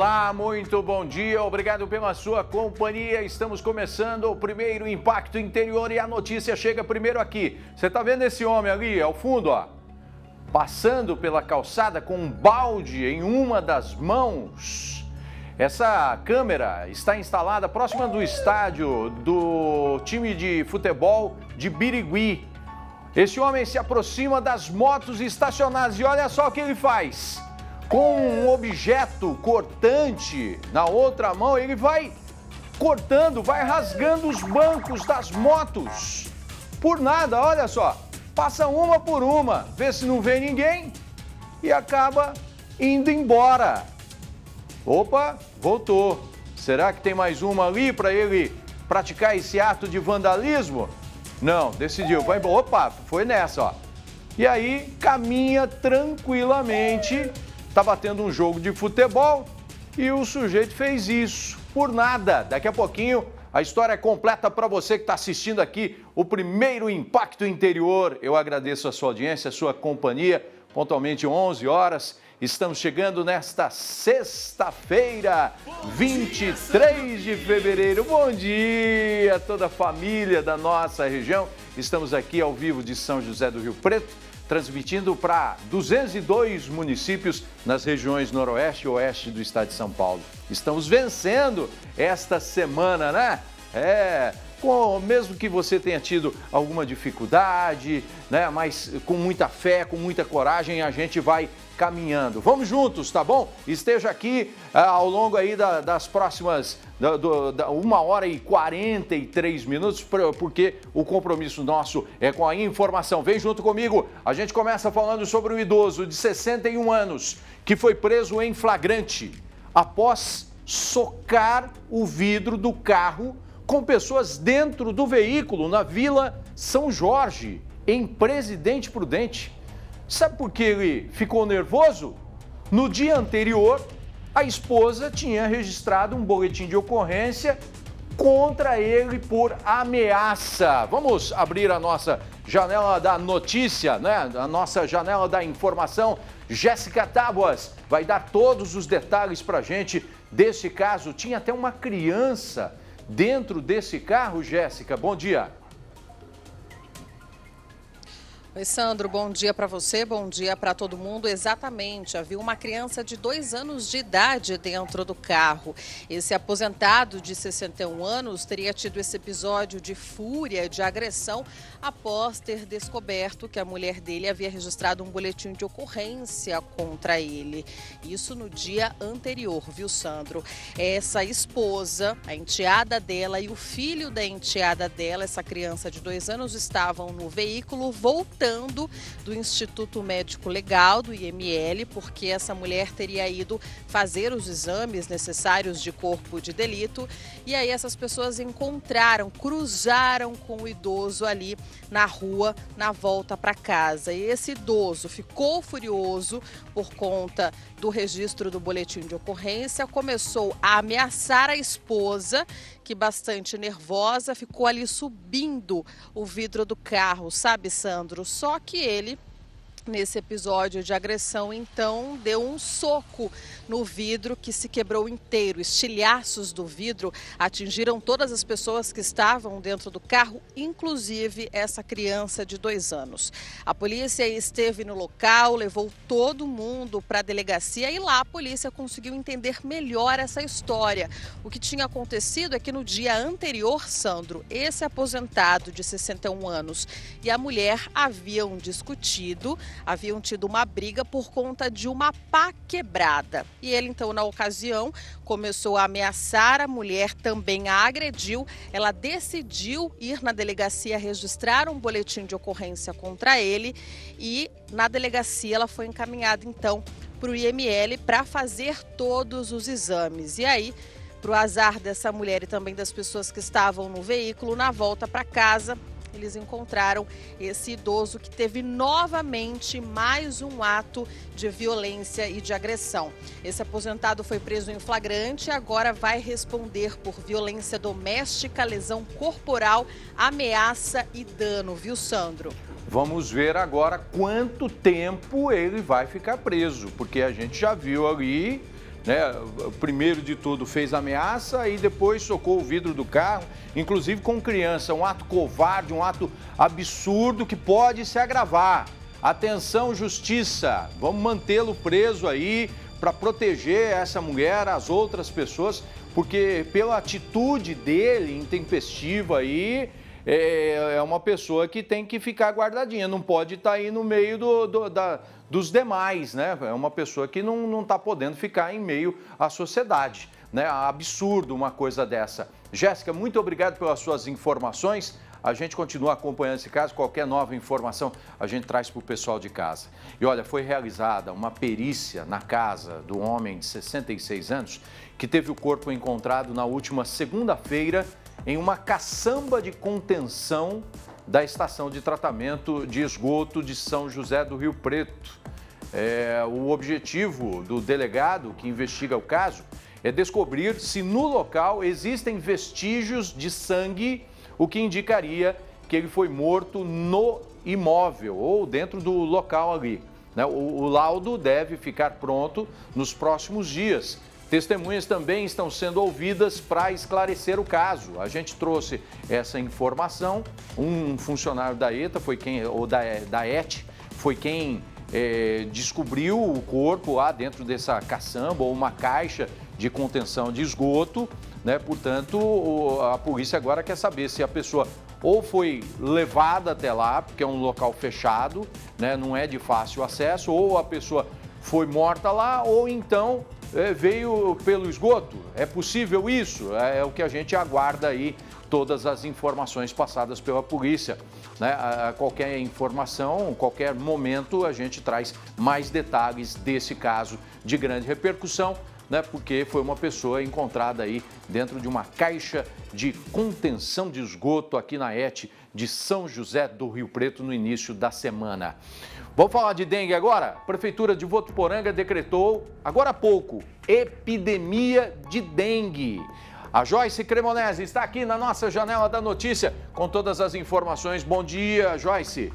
Olá, muito bom dia, obrigado pela sua companhia. Estamos começando o primeiro Impacto Interior e a notícia chega primeiro aqui. Você tá vendo esse homem ali ao fundo, ó? Passando pela calçada com um balde em uma das mãos. Essa câmera está instalada próxima do estádio do time de futebol de Birigui. Esse homem se aproxima das motos estacionadas e olha só o que ele faz. Com um objeto cortante na outra mão, ele vai cortando, vai rasgando os bancos das motos. Por nada, olha só. Passa uma por uma, vê se não vê ninguém e acaba indo embora. Opa, voltou. Será que tem mais uma ali para ele praticar esse ato de vandalismo? Não, decidiu. Vai embora. Opa, foi nessa, ó. E aí caminha tranquilamente. Tá batendo um jogo de futebol e o sujeito fez isso por nada. Daqui a pouquinho a história é completa para você que está assistindo aqui o primeiro Impacto Interior. Eu agradeço a sua audiência, a sua companhia. Pontualmente 11 horas. Estamos chegando nesta sexta-feira, 23 de fevereiro. Bom dia a toda a família da nossa região. Estamos aqui ao vivo de São José do Rio Preto, transmitindo para 202 municípios nas regiões noroeste e oeste do estado de São Paulo. Estamos vencendo esta semana, né? Mesmo que você tenha tido alguma dificuldade, né? Mas com muita fé, com muita coragem, a gente vai caminhando. Vamos juntos, tá bom? Esteja aqui ao longo aí das próximas 1h43 porque o compromisso nosso é com a informação. Vem junto comigo. A gente começa falando sobre um idoso de 61 anos que foi preso em flagrante após socar o vidro do carro com pessoas dentro do veículo na Vila São Jorge, em Presidente Prudente. Sabe por que ele ficou nervoso? No dia anterior, a esposa tinha registrado um boletim de ocorrência contra ele por ameaça. Vamos abrir a nossa janela da notícia, né? A nossa janela da informação. Jéssica Tábuas vai dar todos os detalhes para a gente desse caso. Tinha até uma criança dentro desse carro, Jéssica. Bom dia. Oi, Sandro, bom dia para você, bom dia para todo mundo. Exatamente, havia uma criança de 2 anos de idade dentro do carro. Esse aposentado de 61 anos teria tido esse episódio de fúria, de agressão, após ter descoberto que a mulher dele havia registrado um boletim de ocorrência contra ele. Isso no dia anterior, viu, Sandro? Essa esposa, a enteada dela e o filho da enteada dela, essa criança de 2 anos, estavam no veículo voltando do Instituto Médico Legal, do IML, porque essa mulher teria ido fazer os exames necessários de corpo de delito. E aí essas pessoas cruzaram com o idoso ali na rua, na volta para casa. E esse idoso ficou furioso por conta do registro do boletim de ocorrência, começou a ameaçar a esposa, que bastante nervosa, ficou ali subindo o vidro do carro, sabe, Sandro? Só que ele, nesse episódio de agressão, então, deu um soco no vidro que se quebrou inteiro. Estilhaços do vidro atingiram todas as pessoas que estavam dentro do carro, inclusive essa criança de 2 anos. A polícia esteve no local, levou todo mundo para a delegacia e lá a polícia conseguiu entender melhor essa história. O que tinha acontecido é que no dia anterior, Sandro, esse aposentado de 61 anos e a mulher haviam discutido, haviam tido uma briga por conta de uma pá quebrada. E ele, então, na ocasião, começou a ameaçar a mulher, também a agrediu. Ela decidiu ir na delegacia registrar um boletim de ocorrência contra ele e na delegacia ela foi encaminhada, então, para o IML para fazer todos os exames. E aí, para o azar dessa mulher e também das pessoas que estavam no veículo, na volta para casa, eles encontraram esse idoso que teve novamente mais um ato de violência e de agressão. Esse aposentado foi preso em flagrante e agora vai responder por violência doméstica, lesão corporal, ameaça e dano, viu, Sandro? Vamos ver agora quanto tempo ele vai ficar preso, porque a gente já viu ali né? Primeiro de tudo fez ameaça e depois socou o vidro do carro, inclusive com criança. Um ato covarde, um ato absurdo que pode se agravar. Atenção, justiça, vamos mantê-lo preso aí para proteger essa mulher, as outras pessoas, porque pela atitude dele intempestiva aí, é uma pessoa que tem que ficar guardadinha, não pode estar aí no meio dos demais, né? É uma pessoa que não está podendo ficar em meio à sociedade, né? Absurdo uma coisa dessa. Jéssica, muito obrigado pelas suas informações. A gente continua acompanhando esse caso, qualquer nova informação a gente traz para o pessoal de casa. E olha, foi realizada uma perícia na casa do homem de 66 anos que teve o corpo encontrado na última segunda-feira em uma caçamba de contenção da estação de tratamento de esgoto de São José do Rio Preto. O objetivo do delegado que investiga o caso é descobrir se no local existem vestígios de sangue, o que indicaria que ele foi morto no imóvel ou dentro do local ali, né? O laudo deve ficar pronto nos próximos dias. Testemunhas também estão sendo ouvidas para esclarecer o caso. A gente trouxe essa informação. Um funcionário da ETA foi quem, ou da ET, foi quem descobriu o corpo lá dentro dessa caçamba ou uma caixa de contenção de esgoto, né? Portanto, a polícia agora quer saber se a pessoa ou foi levada até lá, porque é um local fechado, né? Não é de fácil acesso, ou a pessoa foi morta lá, ou então veio pelo esgoto. É possível isso? É o que a gente aguarda aí, todas as informações passadas pela polícia, né? A qualquer informação, qualquer momento, a gente traz mais detalhes desse caso de grande repercussão, né? Porque foi uma pessoa encontrada aí dentro de uma caixa de contenção de esgoto aqui na ET de São José do Rio Preto no início da semana. Vamos falar de dengue agora? A Prefeitura de Votuporanga decretou, agora há pouco, epidemia de dengue. A Joyce Cremonese está aqui na nossa janela da notícia com todas as informações. Bom dia, Joyce.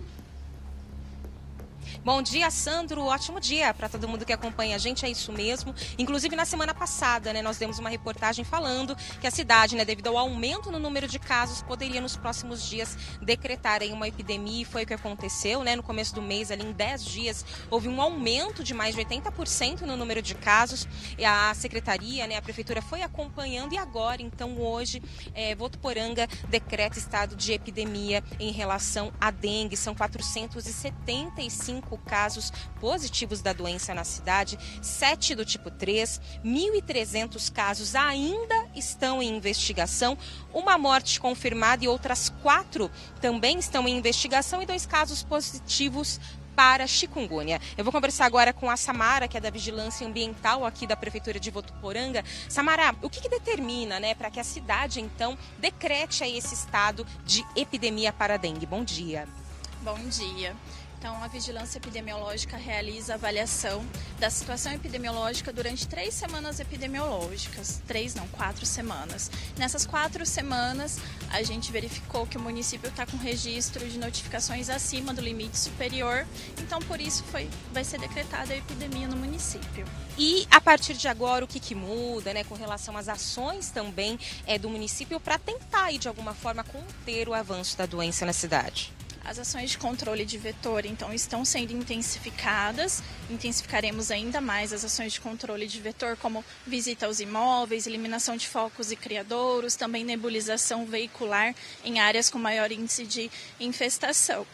Bom dia, Sandro. Ótimo dia para todo mundo que acompanha a gente, é isso mesmo. Inclusive, na semana passada, né, nós demos uma reportagem falando que a cidade, né, devido ao aumento no número de casos, poderia nos próximos dias decretar aí uma epidemia, e foi o que aconteceu, né? No começo do mês, ali em 10 dias, houve um aumento de mais de 80% no número de casos. E a secretaria, né, a prefeitura foi acompanhando e agora, então, hoje, Votuporanga decreta estado de epidemia em relação à dengue. São 475 casos positivos da doença na cidade, 7 do tipo 3, 1.300 casos ainda estão em investigação, uma morte confirmada e outras 4 também estão em investigação e 2 casos positivos para chikungunya. Eu vou conversar agora com a Samara, que é da Vigilância Ambiental aqui da Prefeitura de Votuporanga. Samara, o que determina, né, para que a cidade, então, decrete aí esse estado de epidemia para a dengue? Bom dia. Bom dia. Então, a Vigilância Epidemiológica realiza a avaliação da situação epidemiológica durante 3 semanas epidemiológicas. 3 não, 4 semanas. Nessas 4 semanas, a gente verificou que o município está com registro de notificações acima do limite superior. Então, por isso, vai ser decretada a epidemia no município. E, a partir de agora, o que muda, né, com relação às ações também do município para tentar, aí, de alguma forma, conter o avanço da doença na cidade? As ações de controle de vetor, então, estão sendo intensificadas. Intensificaremos ainda mais as ações de controle de vetor, como visita aos imóveis, eliminação de focos e criadouros, também nebulização veicular em áreas com maior índice de infestação.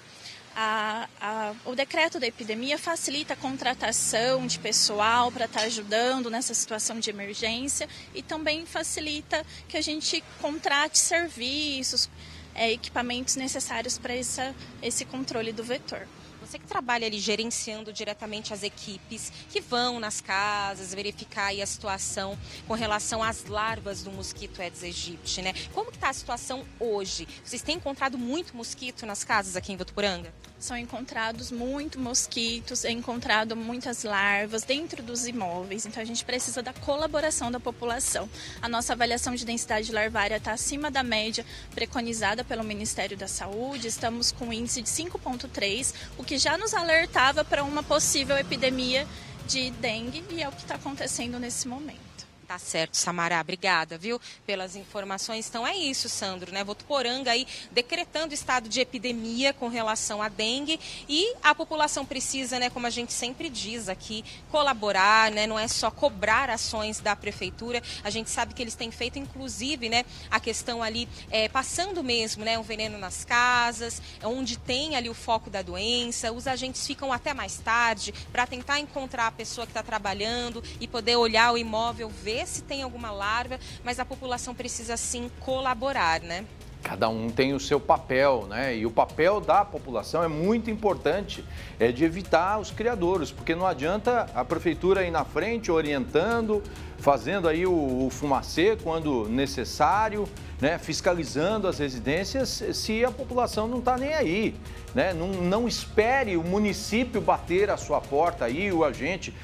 O decreto da epidemia facilita a contratação de pessoal para estar ajudando nessa situação de emergência e também facilita que a gente contrate serviços, equipamentos necessários para esse controle do vetor. Você que trabalha ali gerenciando diretamente as equipes que vão nas casas verificar aí a situação com relação às larvas do mosquito Aedes aegypti, né? Como que está a situação hoje? Vocês têm encontrado muito mosquito nas casas aqui em Votuporanga? São encontrados muito mosquitos, é encontrado muitas larvas dentro dos imóveis, então a gente precisa da colaboração da população. A nossa avaliação de densidade larvária está acima da média preconizada pelo Ministério da Saúde, estamos com índice de 5,3, o que já nos alertava para uma possível epidemia de dengue e é o que está acontecendo nesse momento. Tá certo, Samara, obrigada, viu, pelas informações. Então é isso, Sandro, né? Votuporanga aí decretando estado de epidemia com relação à dengue e a população precisa, né, como a gente sempre diz aqui, colaborar, né? Não é só cobrar ações da prefeitura. A gente sabe que eles têm feito, inclusive, né, a questão ali, passando mesmo, né, um veneno nas casas, onde tem ali o foco da doença. Os agentes ficam até mais tarde para tentar encontrar a pessoa que está trabalhando e poder olhar o imóvel, ver se tem alguma larva, mas a população precisa sim colaborar, né? Cada um tem o seu papel, né? E o papel da população é muito importante, é de evitar os criadouros, porque não adianta a prefeitura ir na frente orientando, fazendo aí o fumacê quando necessário, né? Fiscalizando as residências se a população não está nem aí, né? Não espere o município bater a sua porta aí, o agente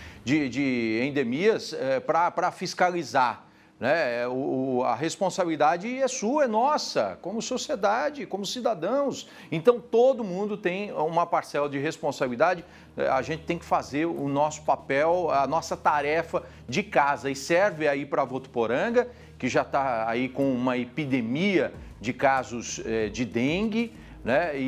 de endemias para fiscalizar. Né? A responsabilidade é sua, é nossa, como sociedade, como cidadãos. Então, todo mundo tem uma parcela de responsabilidade. A gente tem que fazer o nosso papel, a nossa tarefa de casa. E serve aí para Votuporanga, que já está aí com uma epidemia de casos de dengue, né?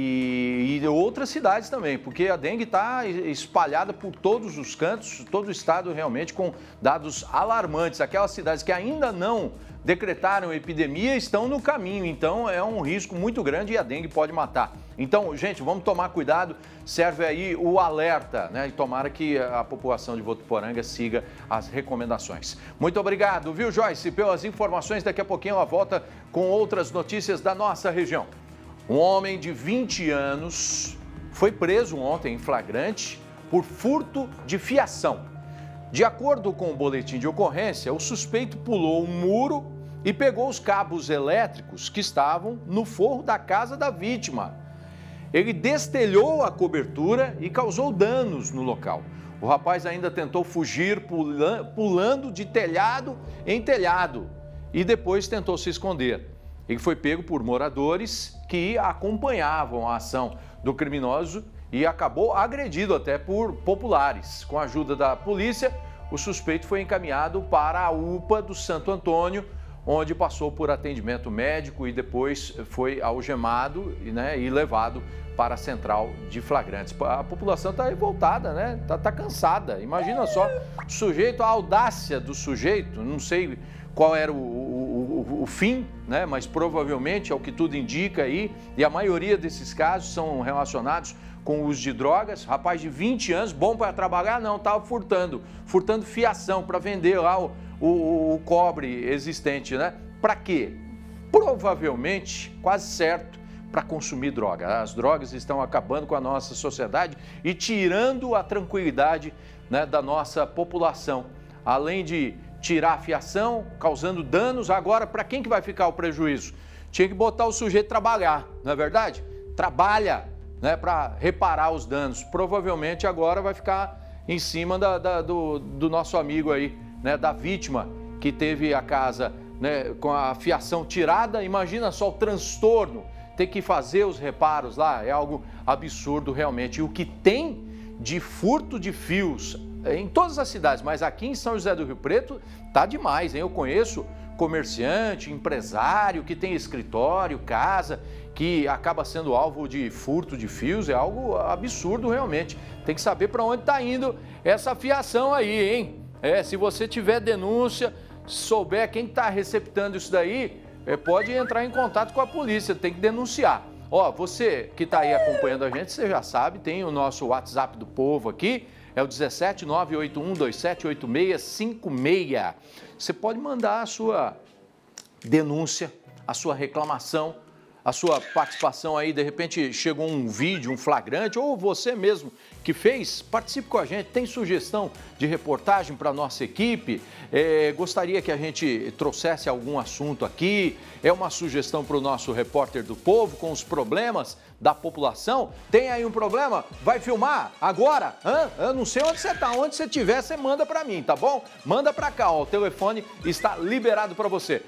E outras cidades também, porque a dengue está espalhada por todos os cantos, todo o estado realmente com dados alarmantes. Aquelas cidades que ainda não decretaram epidemia estão no caminho, então é um risco muito grande e a dengue pode matar. Então, gente, vamos tomar cuidado, serve aí o alerta, né? E tomara que a população de Votuporanga siga as recomendações. Muito obrigado, viu, Joyce, pelas informações. Daqui a pouquinho ela volta com outras notícias da nossa região. Um homem de 20 anos foi preso ontem em flagrante por furto de fiação. De acordo com o boletim de ocorrência, o suspeito pulou um muro e pegou os cabos elétricos que estavam no forro da casa da vítima. Ele destelhou a cobertura e causou danos no local. O rapaz ainda tentou fugir pulando de telhado em telhado e depois tentou se esconder. Ele foi pego por moradores que acompanhavam a ação do criminoso e acabou agredido até por populares. Com a ajuda da polícia, o suspeito foi encaminhado para a UPA do Santo Antônio, onde passou por atendimento médico e depois foi algemado, né, e levado para a central de flagrantes. A população está revoltada, né? Tá cansada. Imagina só, o sujeito, a audácia do sujeito, não sei qual era o fim, né? Mas provavelmente é o que tudo indica aí, e a maioria desses casos são relacionados com o uso de drogas. Rapaz de 20 anos, bom para trabalhar? Não, estava furtando fiação para vender lá o cobre existente, né? Para quê? Provavelmente, quase certo, para consumir droga. As drogas estão acabando com a nossa sociedade e tirando a tranquilidade, né, da nossa população. Além de tirar a fiação, causando danos, agora para quem que vai ficar o prejuízo? Tinha que botar o sujeito trabalhar, não é verdade? Trabalha, né, para reparar os danos. Provavelmente agora vai ficar em cima do nosso amigo aí, né, da vítima que teve a casa, né, com a fiação tirada. Imagina só o transtorno, ter que fazer os reparos lá, é algo absurdo realmente. E o que tem de furto de fios em todas as cidades, mas aqui em São José do Rio Preto tá demais, hein? Eu conheço comerciante, empresário que tem escritório, casa, que acaba sendo alvo de furto de fios. É algo absurdo realmente. Tem que saber para onde está indo essa fiação aí, hein? Se você tiver denúncia, souber quem está receptando isso daí, pode entrar em contato com a polícia, tem que denunciar. Ó, você que está aí acompanhando a gente, você já sabe, tem o nosso WhatsApp do povo aqui, é o 17981278656. Você pode mandar a sua denúncia, a sua reclamação, a sua participação aí. De repente chegou um vídeo, um flagrante, ou você mesmo que fez, participe com a gente. Tem sugestão de reportagem para a nossa equipe? Gostaria que a gente trouxesse algum assunto aqui? É uma sugestão para o nosso repórter do povo com os problemas da população? Tem aí um problema? Vai filmar agora? Eu não sei onde você está, onde você estiver, você manda para mim, tá bom? Manda para cá, ó, o telefone está liberado para você.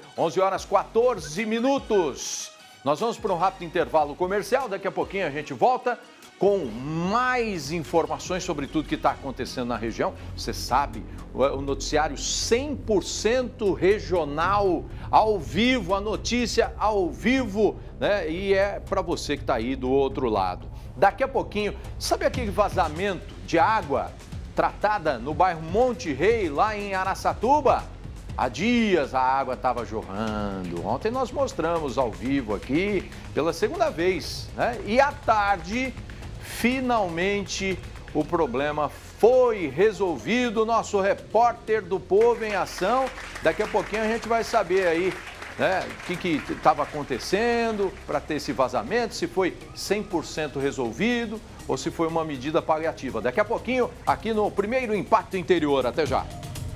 11h14. Nós vamos para um rápido intervalo comercial, daqui a pouquinho a gente volta com mais informações sobre tudo que está acontecendo na região. Você sabe, o noticiário 100% regional, ao vivo, a notícia ao vivo, né? E é para você que está aí do outro lado. Daqui a pouquinho, sabe aquele vazamento de água tratada no bairro Monte Rei, lá em Araçatuba? Há dias a água estava jorrando. Ontem nós mostramos ao vivo aqui pela segunda vez, né? E à tarde, finalmente, o problema foi resolvido. Nosso repórter do Povo em Ação. Daqui a pouquinho a gente vai saber aí, né, o que estava acontecendo para ter esse vazamento, se foi 100% resolvido ou se foi uma medida paliativa. Daqui a pouquinho, aqui no primeiro Impacto Interior. Até já.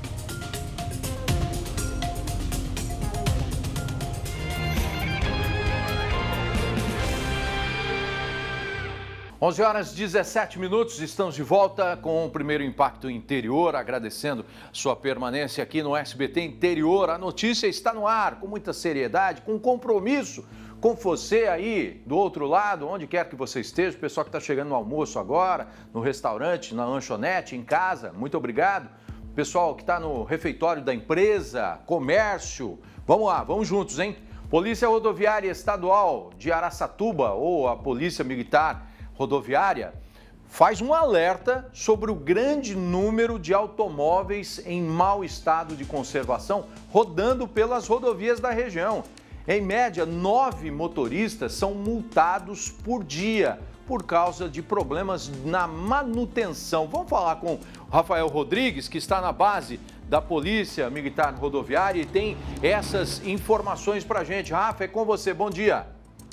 11h17, estamos de volta com o primeiro Impacto Interior, agradecendo sua permanência aqui no SBT Interior. A notícia está no ar, com muita seriedade, com compromisso com você aí do outro lado, onde quer que você esteja, o pessoal que está chegando no almoço agora, no restaurante, na lanchonete, em casa, muito obrigado. O pessoal que está no refeitório da empresa, comércio, vamos lá, vamos juntos, hein? Polícia Rodoviária Estadual de Araçatuba, ou a Polícia Militar Rodoviária, faz um alerta sobre o grande número de automóveis em mau estado de conservação rodando pelas rodovias da região. Em média, 9 motoristas são multados por dia por causa de problemas na manutenção. Vamos falar com o Rafael Rodrigues, que está na base da Polícia Militar Rodoviária e tem essas informações para a gente. Rafa, é com você. Bom dia.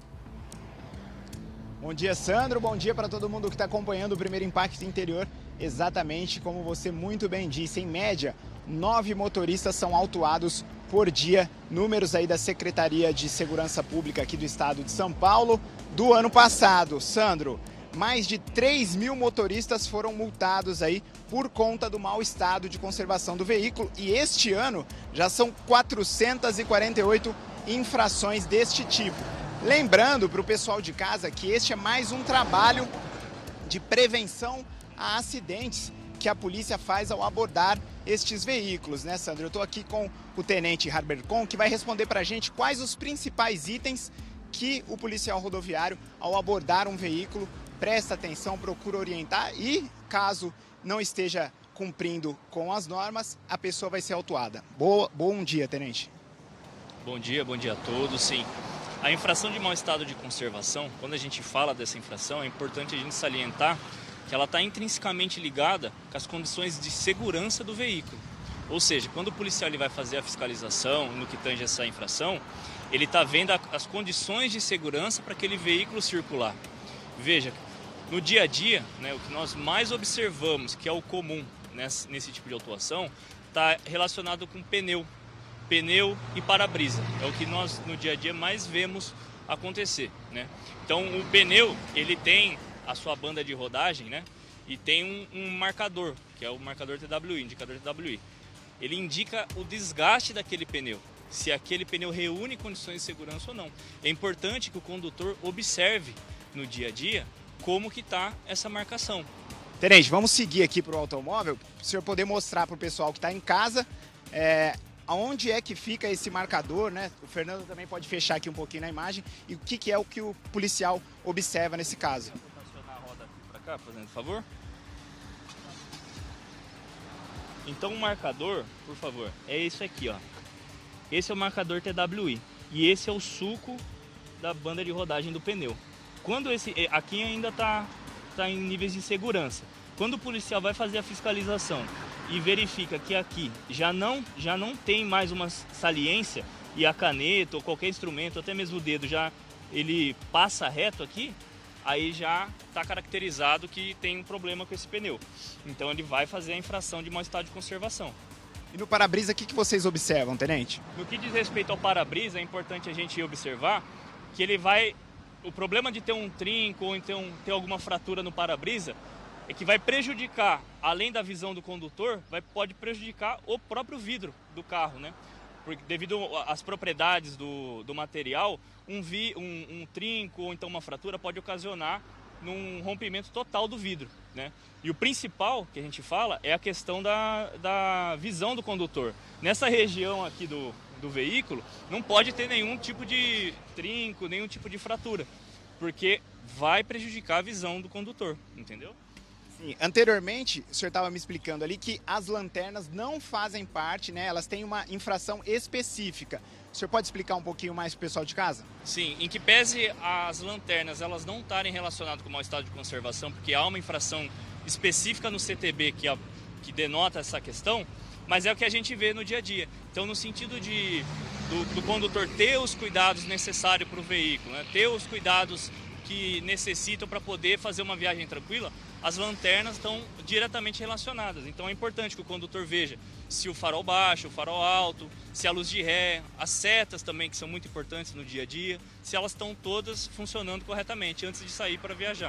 Bom dia, Sandro. Bom dia para todo mundo que está acompanhando o primeiro Impacto Interior. Exatamente como você muito bem disse, em média, 9 motoristas são autuados por dia. Números aí da Secretaria de Segurança Pública aqui do estado de São Paulo. Do ano passado, Sandro, mais de 3.000 motoristas foram multados aí por conta do mau estado de conservação do veículo. E este ano já são 448 infrações deste tipo. Lembrando para o pessoal de casa que este é mais um trabalho de prevenção a acidentes que a polícia faz ao abordar estes veículos, né, Sandro? Eu estou aqui com o Tenente Harbercon, que vai responder para a gente quais os principais itens que o policial rodoviário, ao abordar um veículo, presta atenção, procura orientar e, caso não esteja cumprindo com as normas, a pessoa vai ser autuada. Bom dia, Tenente. Bom dia a todos, sim. A infração de mau estado de conservação, quando a gente fala dessa infração, é importante a gente salientar que ela está intrinsecamente ligada com as condições de segurança do veículo. Ou seja, quando o policial ele vai fazer a fiscalização no que tange essa infração, ele está vendo as condições de segurança para aquele veículo circular. Veja, no dia a dia, né, o que nós mais observamos, que é o comum nesse tipo de autuação, está relacionado com pneu e para-brisa. É o que nós no dia a dia mais vemos acontecer, né? Então o pneu, ele tem a sua banda de rodagem, né? E tem um marcador, que é o marcador TWI, indicador TWI. Ele indica o desgaste daquele pneu, se aquele pneu reúne condições de segurança ou não. É importante que o condutor observe no dia a dia como que está essa marcação. Tenente, vamos seguir aqui para o automóvel, para o senhor poder mostrar para o pessoal que está em casa aonde é que fica esse marcador, né? O Fernando também pode fechar aqui um pouquinho na imagem. E o que é o que o policial observa nesse caso? Vou estacionar a roda para cá, fazendo favor. Então o marcador, por favor, é esse aqui, ó. Esse é o marcador TWI e esse é o sulco da banda de rodagem do pneu. Quando aqui ainda tá em níveis de segurança. Quando o policial vai fazer a fiscalização e verifica que aqui já não tem mais uma saliência e a caneta ou qualquer instrumento, até mesmo o dedo, ele passa reto aqui, aí já está caracterizado que tem um problema com esse pneu. Então ele vai fazer a infração de mau estado de conservação. E no para-brisa, o que vocês observam, Tenente? No que diz respeito ao para-brisa, é importante a gente observar que o problema de ter um trinco ou então ter alguma fratura no para-brisa é que vai prejudicar, além da visão do condutor, pode prejudicar o próprio vidro do carro, né? Porque devido às propriedades do material, um trinco ou então uma fratura pode ocasionar num rompimento total do vidro, né? E o principal que a gente fala é a questão da visão do condutor. Nessa região aqui do veículo, não pode ter nenhum tipo de trinco, nenhum tipo de fratura, porque vai prejudicar a visão do condutor, entendeu? Sim, anteriormente, o senhor estava me explicando ali que as lanternas não fazem parte, né? Elas têm uma infração específica. O senhor pode explicar um pouquinho mais para o pessoal de casa? Sim, em que pese as lanternas elas não estarem relacionadas com o mau estado de conservação, porque há uma infração específica no CTB que denota essa questão, mas é o que a gente vê no dia a dia. Então, no sentido do condutor ter os cuidados necessários para o veículo, né? Ter os cuidados que necessitam para poder fazer uma viagem tranquila, as lanternas estão diretamente relacionadas. Então, é importante que o condutor veja se o farol baixo, o farol alto, se a luz de ré, as setas também, que são muito importantes no dia a dia, se elas estão todas funcionando corretamente antes de sair para viajar.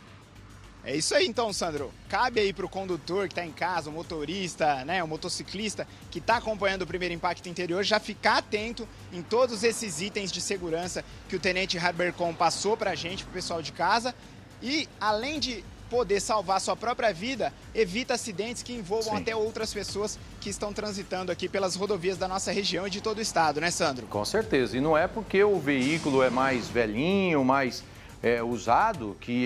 É isso aí então, Sandro. Cabe aí para o condutor que está em casa, o motorista, né, o motociclista que está acompanhando o Primeiro Impacto Interior, já ficar atento em todos esses itens de segurança que o Tenente Harbercon passou para a gente, para o pessoal de casa. E além de poder salvar sua própria vida, evita acidentes que envolvam até outras pessoas que estão transitando aqui pelas rodovias da nossa região e de todo o estado, né, Sandro? Com certeza. E não é porque o veículo é mais velhinho, mais usado, que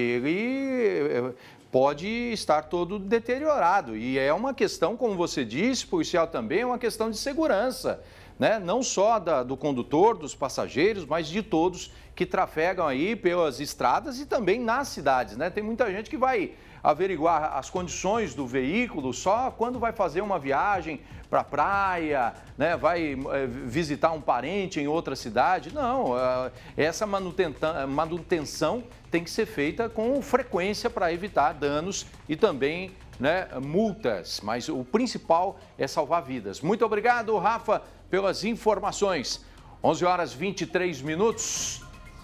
ele pode estar todo deteriorado. E é uma questão, como você disse, policial também, é uma questão de segurança, né? Não só do condutor, dos passageiros, mas de todos que trafegam aí pelas estradas e também nas cidades, né? Tem muita gente que vai averiguar as condições do veículo só quando vai fazer uma viagem para a praia, né? Vai visitar um parente em outra cidade. Não, essa manutenção tem que ser feita com frequência para evitar danos e também, né, multas. Mas o principal é salvar vidas. Muito obrigado, Rafa, pelas informações. 11 horas 23 minutos.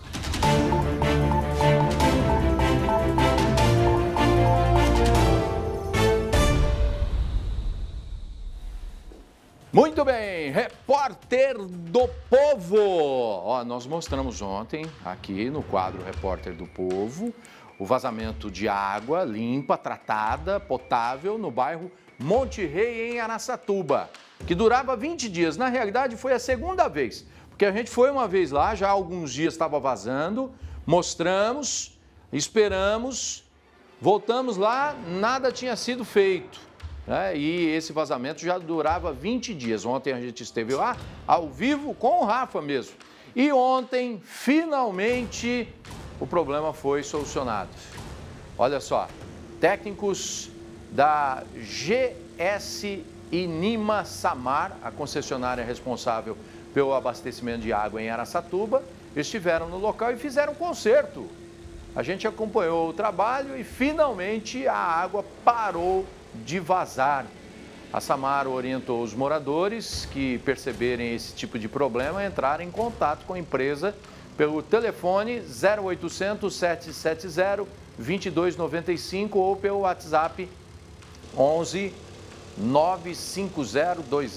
Muito bem, Repórter do Povo. Ó, nós mostramos ontem, aqui no quadro Repórter do Povo, o vazamento de água limpa, tratada, potável no bairro Monte Rei, em Araçatuba, que durava 20 dias. Na realidade, foi a segunda vez, porque a gente foi uma vez lá, já há alguns dias estava vazando, mostramos, esperamos, voltamos lá, nada tinha sido feito. E esse vazamento já durava 20 dias. Ontem a gente esteve lá, ao vivo, com o Rafa mesmo. E ontem, finalmente, o problema foi solucionado. Olha só, técnicos da GS Inima Samar, a concessionária responsável pelo abastecimento de água em Araçatuba, estiveram no local e fizeram um conserto. A gente acompanhou o trabalho e, finalmente, a água parou de vazar. A Samar orientou os moradores que perceberem esse tipo de problema a entrar em contato com a empresa pelo telefone 0800 770 2295 ou pelo WhatsApp 11 950 20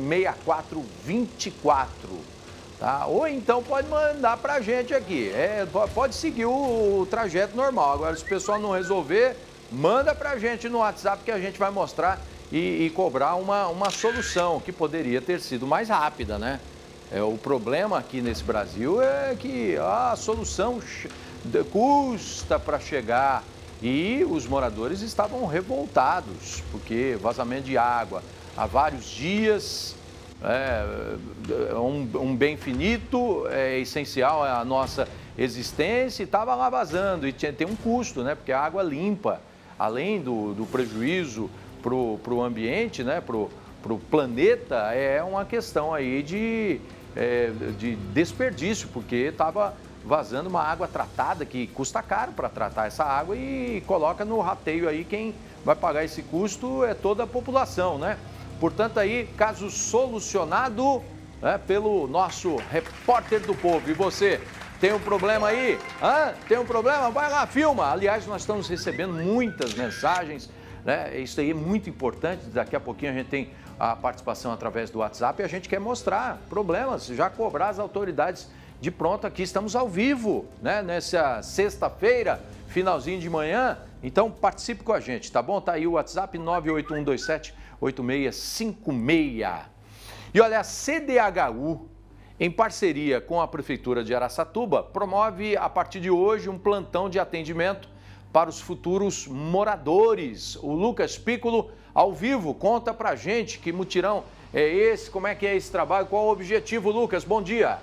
6424. Tá? Ou então pode mandar para a gente aqui, pode seguir o trajeto normal. Agora, se o pessoal não resolver, manda para a gente no WhatsApp que a gente vai mostrar e cobrar uma solução que poderia ter sido mais rápida, né? O problema aqui nesse Brasil é que a solução custa para chegar e os moradores estavam revoltados, porque vazamento de água há vários dias, um bem finito, é essencial à nossa existência e estava lá vazando e tem um custo, né? Porque a água limpa, além do prejuízo para o ambiente, né, para o planeta, é uma questão aí de desperdício, porque estava vazando uma água tratada, que custa caro para tratar essa água e coloca no rateio aí, quem vai pagar esse custo é toda a população, né? Portanto, aí, caso solucionado, né, pelo nosso Repórter do Povo. E você? Tem um problema aí? Tem um problema? Vai lá, filma. Aliás, nós estamos recebendo muitas mensagens, né? Isso aí é muito importante. Daqui a pouquinho a gente tem a participação através do WhatsApp e a gente quer mostrar problemas, já cobrar as autoridades de pronto aqui. Estamos ao vivo, né? Nessa sexta-feira, finalzinho de manhã, então participe com a gente, tá bom? Tá aí o WhatsApp 981278656. E olha, a CDHU, em parceria com a Prefeitura de Araçatuba, promove a partir de hoje um plantão de atendimento para os futuros moradores. O Lucas Piccolo, ao vivo, conta pra gente que mutirão é esse, como é que é esse trabalho, qual o objetivo. Lucas, bom dia.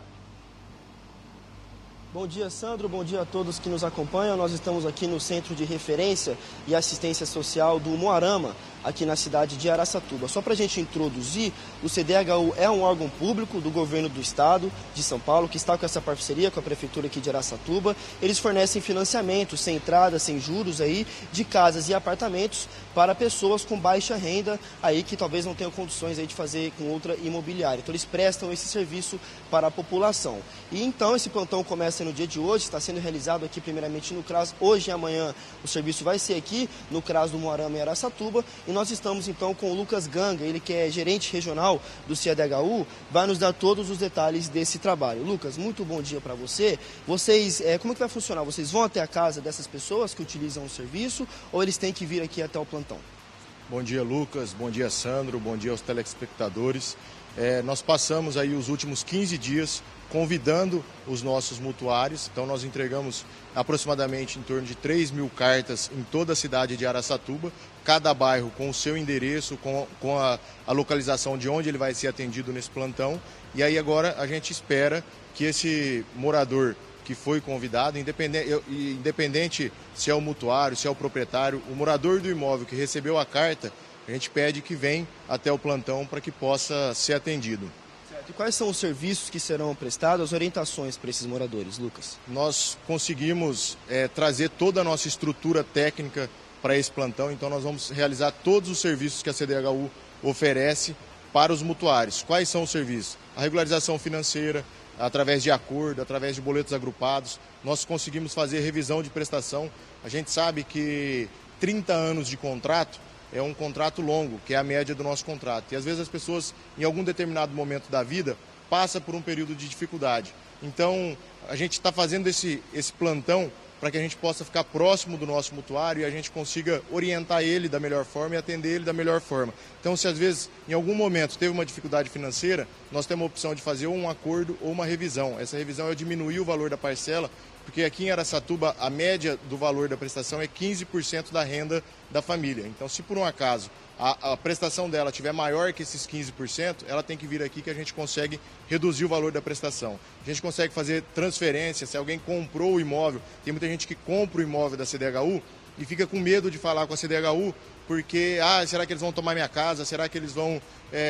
Bom dia, Sandro. Bom dia a todos que nos acompanham. Nós estamos aqui no Centro de Referência e Assistência Social do Umuarama, aqui na cidade de Araçatuba. Só para a gente introduzir, o CDHU é um órgão público do governo do estado de São Paulo, que está com essa parceria com a prefeitura aqui de Araçatuba. Eles fornecem financiamento sem entrada, sem juros aí, de casas e apartamentos para pessoas com baixa renda aí que talvez não tenham condições aí de fazer com outra imobiliária. Então eles prestam esse serviço para a população. E então esse plantão começa no dia de hoje, está sendo realizado aqui primeiramente no CRAS. Hoje e amanhã o serviço vai ser aqui no CRAS do Umuarama em Araçatuba. E nós estamos então com o Lucas Ganga, ele que é gerente regional do CDHU, vai nos dar todos os detalhes desse trabalho. Lucas, muito bom dia para você. Vocês, como é que vai funcionar? Vocês vão até a casa dessas pessoas que utilizam o serviço ou eles têm que vir aqui até o plantão? Bom dia, Lucas. Bom dia, Sandro. Bom dia aos telespectadores. Nós passamos aí os últimos 15 dias convidando os nossos mutuários. Então nós entregamos aproximadamente em torno de 3.000 cartas em toda a cidade de Araçatuba, cada bairro com o seu endereço, com a localização de onde ele vai ser atendido nesse plantão. E aí agora a gente espera que esse morador que foi convidado, independente se é o mutuário, se é o proprietário, o morador do imóvel que recebeu a carta, a gente pede que venha até o plantão para que possa ser atendido. E quais são os serviços que serão prestados, as orientações para esses moradores, Lucas? Nós conseguimos trazer toda a nossa estrutura técnica para esse plantão, então nós vamos realizar todos os serviços que a CDHU oferece para os mutuários. Quais são os serviços? A regularização financeira, através de acordo, através de boletos agrupados. Nós conseguimos fazer revisão de prestação. A gente sabe que 30 anos de contrato é um contrato longo, que é a média do nosso contrato. E às vezes as pessoas, em algum determinado momento da vida, passam por um período de dificuldade. Então, a gente está fazendo esse plantão para que a gente possa ficar próximo do nosso mutuário e a gente consiga orientar ele da melhor forma e atender ele da melhor forma. Então, se às vezes, em algum momento, teve uma dificuldade financeira, nós temos a opção de fazer ou um acordo ou uma revisão. Essa revisão é diminuir o valor da parcela, porque aqui em Araçatuba a média do valor da prestação é 15% da renda da família. Então, se por um acaso a prestação dela tiver maior que esses 15%, ela tem que vir aqui que a gente consegue reduzir o valor da prestação. A gente consegue fazer transferência, se alguém comprou o imóvel, tem muita gente que compra o imóvel da CDHU e fica com medo de falar com a CDHU, porque, será que eles vão tomar minha casa? Será que eles vão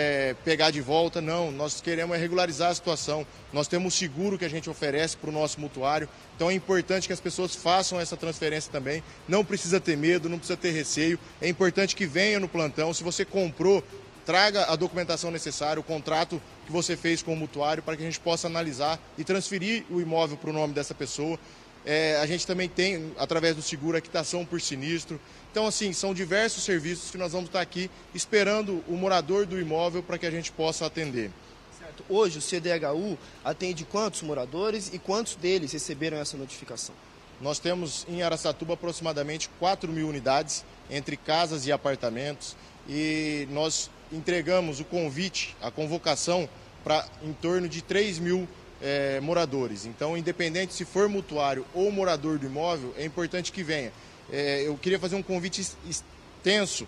pegar de volta? Não, nós queremos regularizar a situação. Nós temos o seguro que a gente oferece para o nosso mutuário. Então é importante que as pessoas façam essa transferência também. Não precisa ter medo, não precisa ter receio. É importante que venha no plantão. Se você comprou, traga a documentação necessária, o contrato que você fez com o mutuário, para que a gente possa analisar e transferir o imóvel para o nome dessa pessoa. A gente também tem, através do seguro, a quitação por sinistro. Então, assim, são diversos serviços que nós vamos estar aqui esperando o morador do imóvel para que a gente possa atender. Certo. Hoje, o CDHU atende quantos moradores e quantos deles receberam essa notificação? Nós temos em Araçatuba aproximadamente 4.000 unidades, entre casas e apartamentos, e nós entregamos o convite, a convocação, para em torno de 3.000 moradores. Então, independente se for mutuário ou morador do imóvel, é importante que venha. Eu queria fazer um convite extenso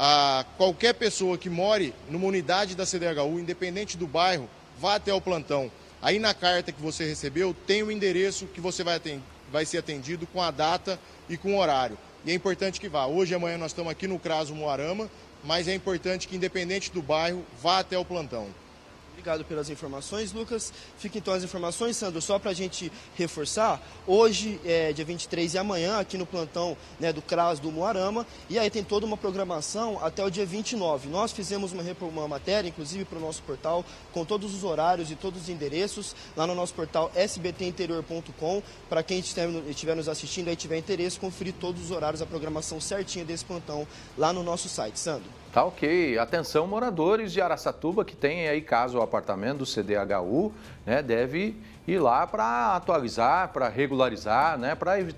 a qualquer pessoa que more numa unidade da CDHU, independente do bairro, vá até o plantão. Aí na carta que você recebeu tem o endereço que você vai ser atendido com a data e com o horário. E é importante que vá. Hoje e amanhã nós estamos aqui no CRAS Umuarama, mas é importante que, independente do bairro, vá até o plantão. Obrigado pelas informações, Lucas. Fica então as informações, Sandro, só para a gente reforçar. Hoje, dia 23 e amanhã, aqui no plantão do CRAS do Umuarama, e aí tem toda uma programação até o dia 29. Nós fizemos uma matéria, inclusive para o nosso portal, com todos os horários e todos os endereços, lá no nosso portal sbtinterior.com, para quem estiver nos assistindo e tiver interesse, conferir todos os horários, a programação certinha desse plantão lá no nosso site. Sandro. Tá ok. Atenção, moradores de Araçatuba que tem aí casa ou apartamento do CDHU, deve ir lá para atualizar, para regularizar, para evitar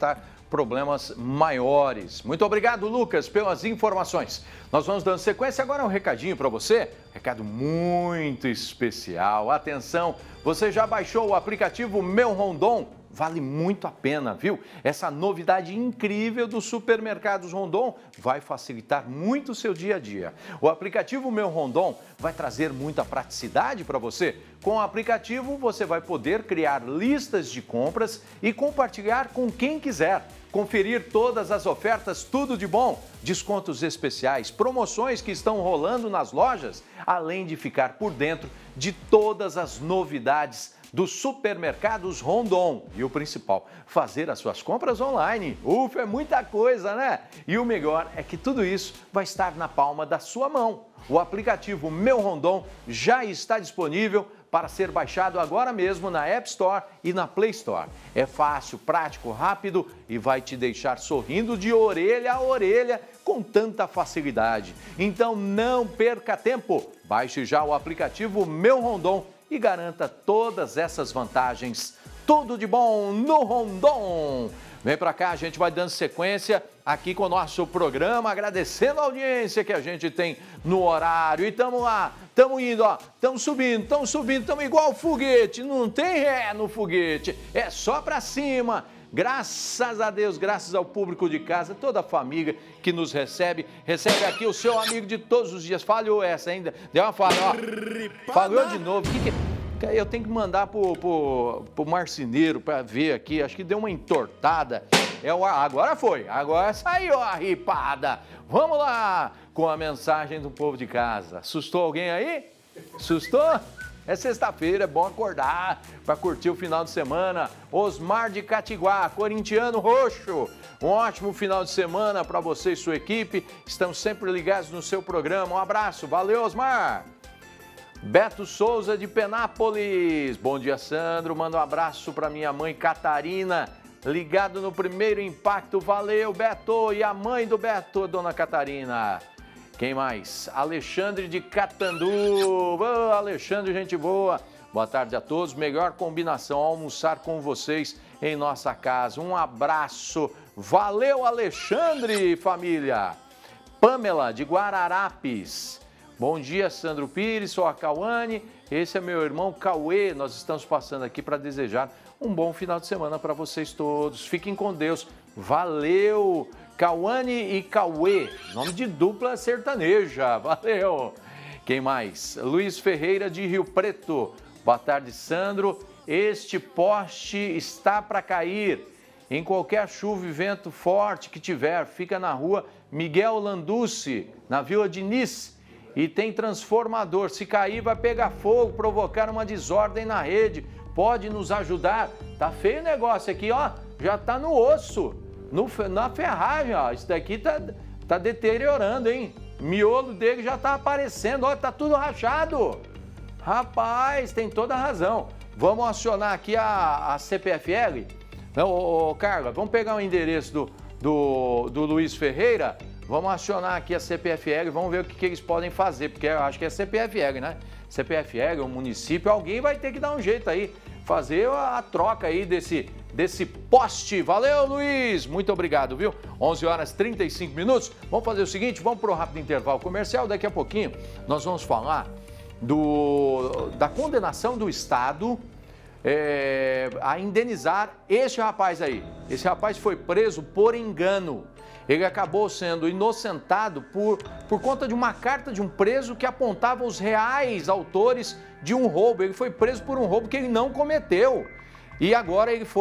problemas maiores. Muito obrigado, Lucas, pelas informações. Nós vamos dando sequência. Agora um recadinho para você, recado muito especial. Atenção, você já baixou o aplicativo Meu Rondon? Vale muito a pena, viu? Essa novidade incrível dos supermercados Rondon vai facilitar muito o seu dia a dia. O aplicativo Meu Rondon vai trazer muita praticidade para você. Com o aplicativo, você vai poder criar listas de compras e compartilhar com quem quiser. Conferir todas as ofertas, tudo de bom, descontos especiais, promoções que estão rolando nas lojas, além de ficar por dentro de todas as novidades dos supermercados Rondon. E o principal, fazer as suas compras online. Ufa, é muita coisa, né? E o melhor é que tudo isso vai estar na palma da sua mão. O aplicativo Meu Rondon já está disponível para ser baixado agora mesmo na App Store e na Play Store. É fácil, prático, rápido e vai te deixar sorrindo de orelha a orelha com tanta facilidade. Então não perca tempo. Baixe já o aplicativo Meu Rondon e garanta todas essas vantagens. Tudo de bom no Rondon. Vem pra cá, a gente vai dando sequência aqui com o nosso programa, agradecendo a audiência que a gente tem no horário. E tamo lá, tamo indo, ó, tamo subindo, tamo igual foguete, não tem ré no foguete, é só pra cima. Graças a Deus, graças ao público de casa, toda a família que nos recebe aqui o seu amigo de todos os dias. Falhou essa ainda, deu uma falha, ó. Falhou de novo. Eu tenho que mandar pro marceneiro para ver aqui, acho que deu uma entortada. Agora foi, agora saiu a ripada. Vamos lá com a mensagem do povo de casa. Assustou alguém aí? Assustou? É sexta-feira, é bom acordar para curtir o final de semana. Osmar de Catiguá, corintiano roxo. Um ótimo final de semana para você e sua equipe. Estamos sempre ligados no seu programa. Um abraço, valeu, Osmar. Beto Souza de Penápolis. Bom dia, Sandro. Manda um abraço para minha mãe Catarina, ligado no primeiro impacto. Valeu, Beto. E a mãe do Beto, dona Catarina. Quem mais? Alexandre de Catandu. Oh, Alexandre, gente boa. Boa tarde a todos. Melhor combinação, almoçar com vocês em nossa casa. Um abraço. Valeu, Alexandre, família. Pamela de Guararapes. Bom dia, Sandro Pires, sou a Cauane. Esse é meu irmão Cauê. Nós estamos passando aqui para desejar um bom final de semana para vocês todos. Fiquem com Deus. Valeu! Cauane e Cauê, nome de dupla sertaneja, valeu! Quem mais? Luiz Ferreira de Rio Preto, boa tarde, Sandro. Este poste está para cair, em qualquer chuva e vento forte que tiver, fica na rua Miguel Landucci, na Vila Diniz, e tem transformador, se cair vai pegar fogo, provocar uma desordem na rede, pode nos ajudar? Tá feio o negócio aqui, ó, já tá no osso. Na ferragem, ó, isso daqui tá deteriorando, hein? Miolo dele já tá aparecendo, ó, tá tudo rachado. Rapaz, tem toda a razão. Vamos acionar aqui a CPFL. Ô, Carla, vamos pegar o endereço do Luiz Ferreira, vamos acionar aqui a CPFL, vamos ver o que eles podem fazer, porque eu acho que é CPFL, né? CPFL, o município, alguém vai ter que dar um jeito aí, fazer a troca aí desse poste. Valeu, Luiz! Muito obrigado, viu? 11 horas 35 minutos. Vamos fazer o seguinte, vamos para o rápido intervalo comercial. Daqui a pouquinho nós vamos falar da condenação do Estado a indenizar este rapaz aí. Esse rapaz foi preso por engano. Ele acabou sendo inocentado por conta de uma carta de um preso que apontava os reais autores de um roubo. Ele foi preso por um roubo que ele não cometeu. E agora ele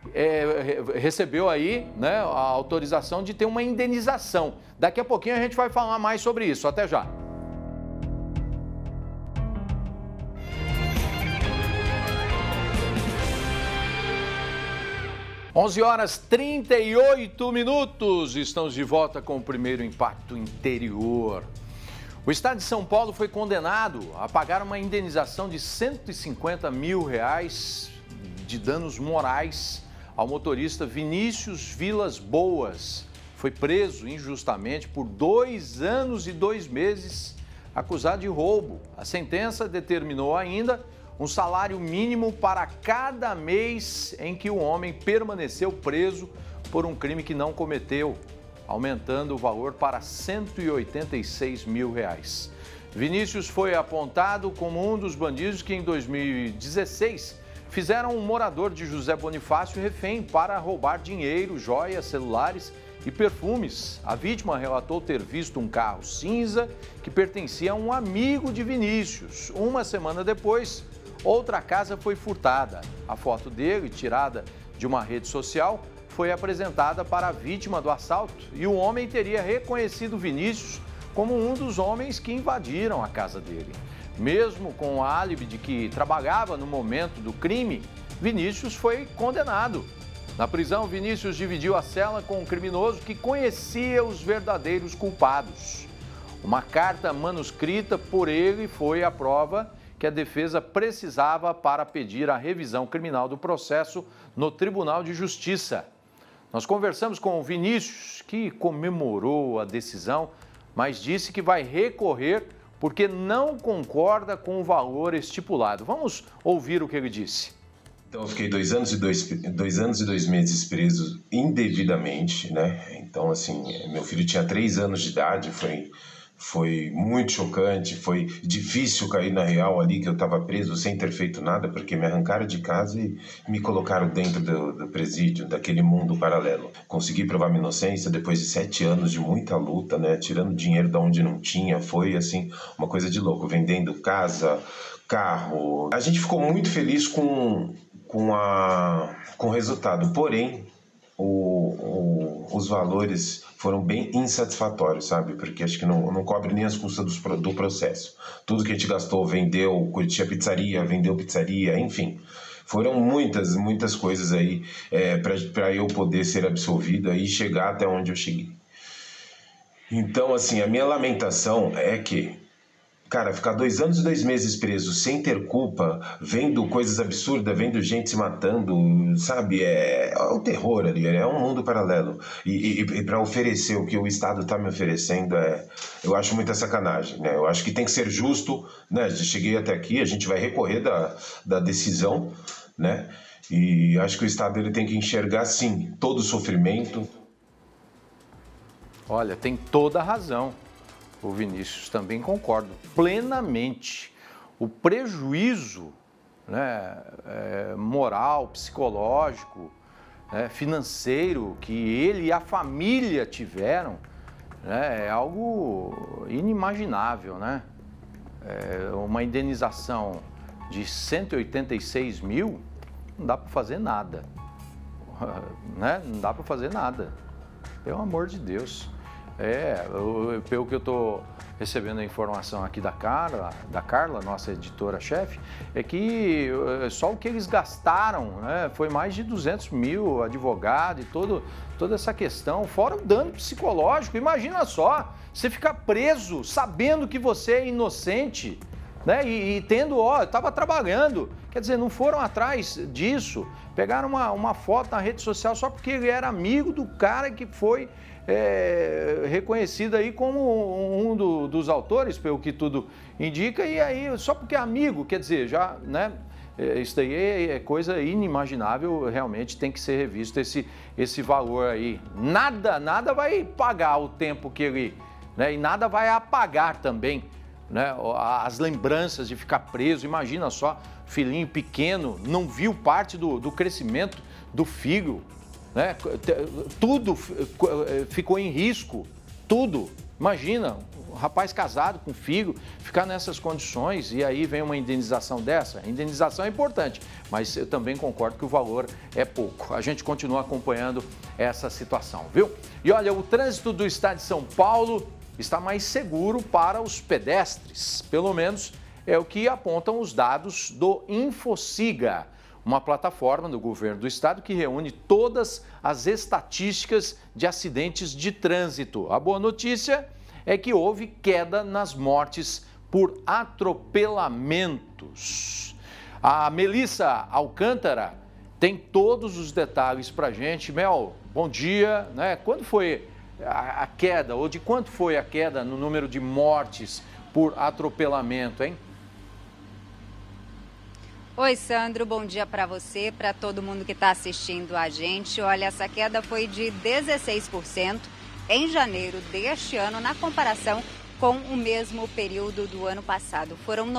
recebeu aí, né, a autorização de ter uma indenização. Daqui a pouquinho a gente vai falar mais sobre isso. Até já. Onze horas 38 minutos. Estamos de volta com o primeiro impacto interior. O Estado de São Paulo foi condenado a pagar uma indenização de R$150 mil de danos morais ao motorista Vinícius Vilas Boas. Foi preso injustamente por 2 anos e 2 meses, acusado de roubo. A sentença determinou ainda um salário mínimo para cada mês em que o homem permaneceu preso por um crime que não cometeu, aumentando o valor para R$ 186 mil. Vinícius foi apontado como um dos bandidos que em 2016 fizeram um morador de José Bonifácio refém para roubar dinheiro, joias, celulares e perfumes. A vítima relatou ter visto um carro cinza que pertencia a um amigo de Vinícius. Uma semana depois, outra casa foi furtada. A foto dele, tirada de uma rede social, foi apresentada para a vítima do assalto e o homem teria reconhecido Vinícius como um dos homens que invadiram a casa dele. Mesmo com o álibi de que trabalhava no momento do crime, Vinícius foi condenado. Na prisão, Vinícius dividiu a cela com um criminoso que conhecia os verdadeiros culpados. Uma carta manuscrita por ele foi a prova que a defesa precisava para pedir a revisão criminal do processo no Tribunal de Justiça. Nós conversamos com o Vinícius, que comemorou a decisão, mas disse que vai recorrer porque não concorda com o valor estipulado. Vamos ouvir o que ele disse. Então, eu fiquei 2 anos e 2 meses preso indevidamente, né? Então, assim, meu filho tinha 3 anos de idade, foi muito chocante, foi difícil cair na real ali que eu estava preso sem ter feito nada, porque me arrancaram de casa e me colocaram dentro do presídio, daquele mundo paralelo. Consegui provar minha inocência depois de 7 anos de muita luta, né? Tirando dinheiro de onde não tinha, foi assim, uma coisa de louco, vendendo casa, carro. A gente ficou muito feliz com o resultado, porém, os valores foram bem insatisfatórios, sabe? Porque acho que não cobre nem as custas do processo. Tudo que a gente gastou, vendeu, curtia pizzaria, vendeu pizzaria, enfim. Foram muitas coisas aí para eu poder ser absolvido e chegar até onde eu cheguei. Então, assim, a minha lamentação é que, cara, ficar 2 anos e 2 meses preso sem ter culpa, vendo coisas absurdas, vendo gente se matando, sabe? É um terror ali, é um mundo paralelo. E para oferecer o que o Estado está me oferecendo, eu acho muita sacanagem, né? Eu acho que tem que ser justo, né? Cheguei até aqui, a gente vai recorrer da decisão, né? E acho que o Estado ele tem que enxergar, sim, todo o sofrimento. Olha, tem toda a razão. O Vinícius, também concordo plenamente. O prejuízo, né, moral, psicológico, financeiro que ele e a família tiveram, né, é algo inimaginável, né? Uma indenização de 186 mil, não dá para fazer nada, né? Não dá para fazer nada, pelo amor de Deus. Pelo que eu estou recebendo a informação aqui da Carla, nossa editora-chefe, é que só o que eles gastaram, né, foi mais de 200 mil, advogado e toda essa questão, fora o dano psicológico. Imagina só, você ficar preso sabendo que você é inocente, né, e tendo, eu estava trabalhando, quer dizer, não foram atrás disso, pegaram uma foto na rede social só porque ele era amigo do cara que foi reconhecido aí como um dos autores, pelo que tudo indica, e aí só porque é amigo, quer dizer, já, né, isso daí é coisa inimaginável, realmente tem que ser revisto esse valor aí. Nada vai pagar o tempo que ele, né, e nada vai apagar também, né, as lembranças de ficar preso. Imagina só, filhinho pequeno, não viu parte do crescimento do filho, né? Tudo ficou em risco, tudo. Imagina, um rapaz casado com filho, ficar nessas condições e aí vem uma indenização dessa. A indenização é importante, mas eu também concordo que o valor é pouco. A gente continua acompanhando essa situação, viu? E olha, o trânsito do estado de São Paulo está mais seguro para os pedestres, pelo menos é o que apontam os dados do InfoSiga, uma plataforma do governo do estado que reúne todas as estatísticas de acidentes de trânsito. A boa notícia é que houve queda nas mortes por atropelamentos. A Melissa Alcântara tem todos os detalhes para a gente. Mel, bom dia, né? Quando foi a queda, ou de quanto foi a queda no número de mortes por atropelamento, hein? Oi, Sandro, bom dia para você, para todo mundo que está assistindo a gente. Olha, essa queda foi de 16% em janeiro deste ano, na comparação com o mesmo período do ano passado. Foram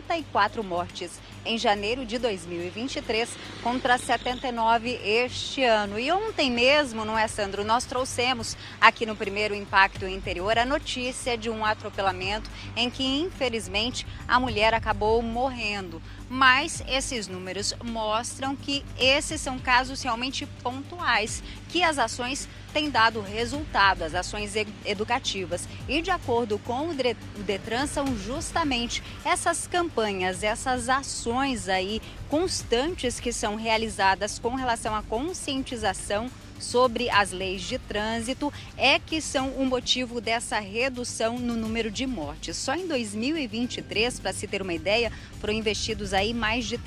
94 mortes em janeiro de 2023 contra 79 este ano. E ontem mesmo, não é, Sandro? Nós trouxemos aqui no primeiro Impacto Interior a notícia de um atropelamento em que, infelizmente, a mulher acabou morrendo. Mas esses números mostram que esses são casos realmente pontuais, que as ações têm dado resultado, as ações educativas. E de acordo com o Detran, são justamente essas campanhas, essas ações aí constantes que são realizadas com relação à conscientização sobre as leis de trânsito é que são o motivo dessa redução no número de mortes. Só em 2023, para se ter uma ideia, foram investidos aí mais de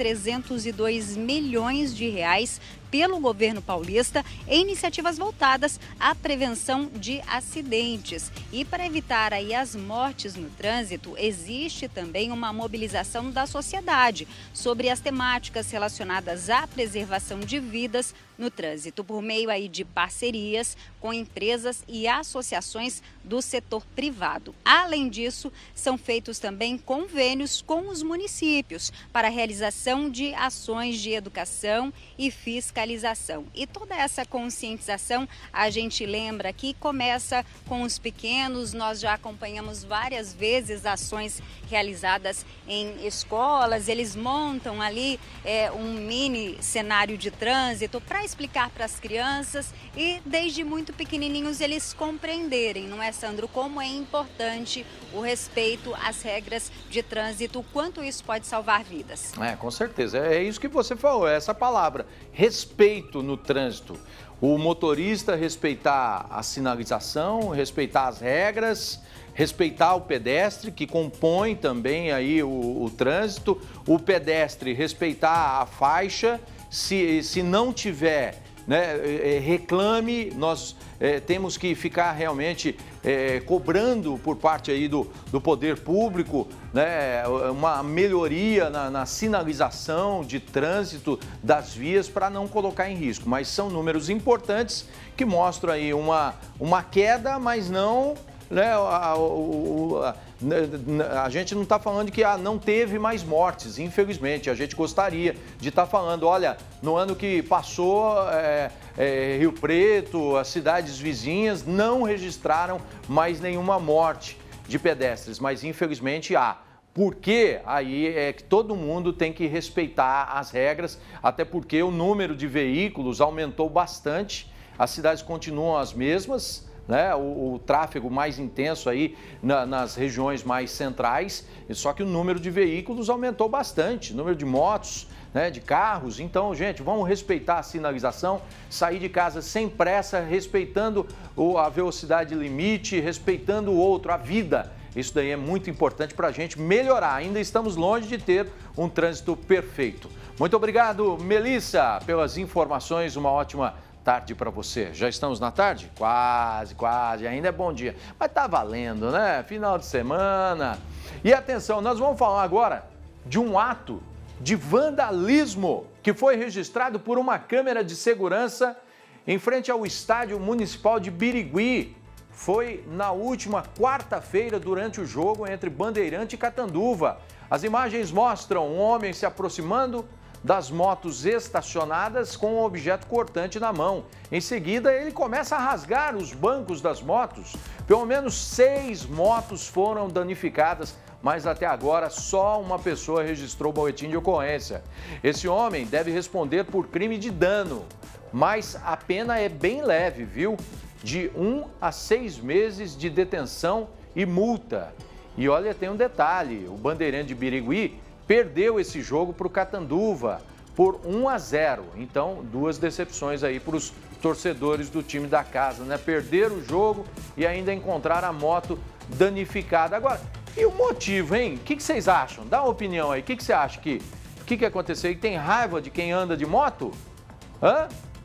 302 milhões de reais pelo governo paulista em iniciativas voltadas à prevenção de acidentes. E para evitar aí as mortes no trânsito, existe também uma mobilização da sociedade sobre as temáticas relacionadas à preservação de vidas no trânsito, por meio aí de parcerias com empresas e associações do setor privado. Além disso, são feitos também convênios com os municípios para a realização de ações de educação e fiscalização. E toda essa conscientização, a gente lembra que começa com os pequenos. Nós já acompanhamos várias vezes ações realizadas em escolas. Eles montam ali um mini cenário de trânsito para explicar para as crianças e desde muito pequenininhos eles compreenderem, não é, Sandro, como é importante o respeito às regras de trânsito, quanto isso pode salvar vidas. Com certeza. É isso que você falou, é essa palavra, respeito no trânsito. O motorista respeitar a sinalização, respeitar as regras, respeitar o pedestre, que compõe também aí o trânsito, o pedestre respeitar a faixa, se não tiver, né, reclame, nós temos que ficar realmente cobrando por parte aí do poder público, né, uma melhoria na sinalização de trânsito das vias para não colocar em risco. Mas são números importantes que mostram aí uma queda, mas não... a gente não está falando que não teve mais mortes, infelizmente. A gente gostaria de estar falando, olha, no ano que passou, Rio Preto, as cidades vizinhas não registraram mais nenhuma morte de pedestres, mas infelizmente há. Porque aí é que todo mundo tem que respeitar as regras, até porque o número de veículos aumentou bastante, as cidades continuam as mesmas, né? O tráfego mais intenso aí nas regiões mais centrais, só que o número de veículos aumentou bastante, o número de motos, né, de carros. Então, gente, vamos respeitar a sinalização, sair de casa sem pressa, respeitando a velocidade limite, respeitando o outro, a vida. Isso daí é muito importante para a gente melhorar. Ainda estamos longe de ter um trânsito perfeito. Muito obrigado, Melissa, pelas informações. Uma ótima tarde para você. Já estamos na tarde? Quase, quase. Ainda é bom dia. Mas tá valendo, né? Final de semana. E atenção, nós vamos falar agora de um ato de vandalismo que foi registrado por uma câmera de segurança em frente ao Estádio Municipal de Birigui. Foi na última quarta-feira, durante o jogo entre Bandeirante e Catanduva. As imagens mostram um homem se aproximando das motos estacionadas com um objeto cortante na mão. Em seguida, ele começa a rasgar os bancos das motos. Pelo menos 6 motos foram danificadas, mas até agora só uma pessoa registrou o boletim de ocorrência. Esse homem deve responder por crime de dano, mas a pena é bem leve, viu? De 1 a 6 meses de detenção e multa. E olha, tem um detalhe, o Bandeirante de Birigui perdeu esse jogo para o Catanduva por 1-0. Então, 2 decepções aí para os torcedores do time da casa, né? Perderam o jogo e ainda encontraram a moto danificada. Agora, e o motivo, hein? O que vocês acham? Dá uma opinião aí. O que você acha que aconteceu? Tem raiva de quem anda de moto? Hã?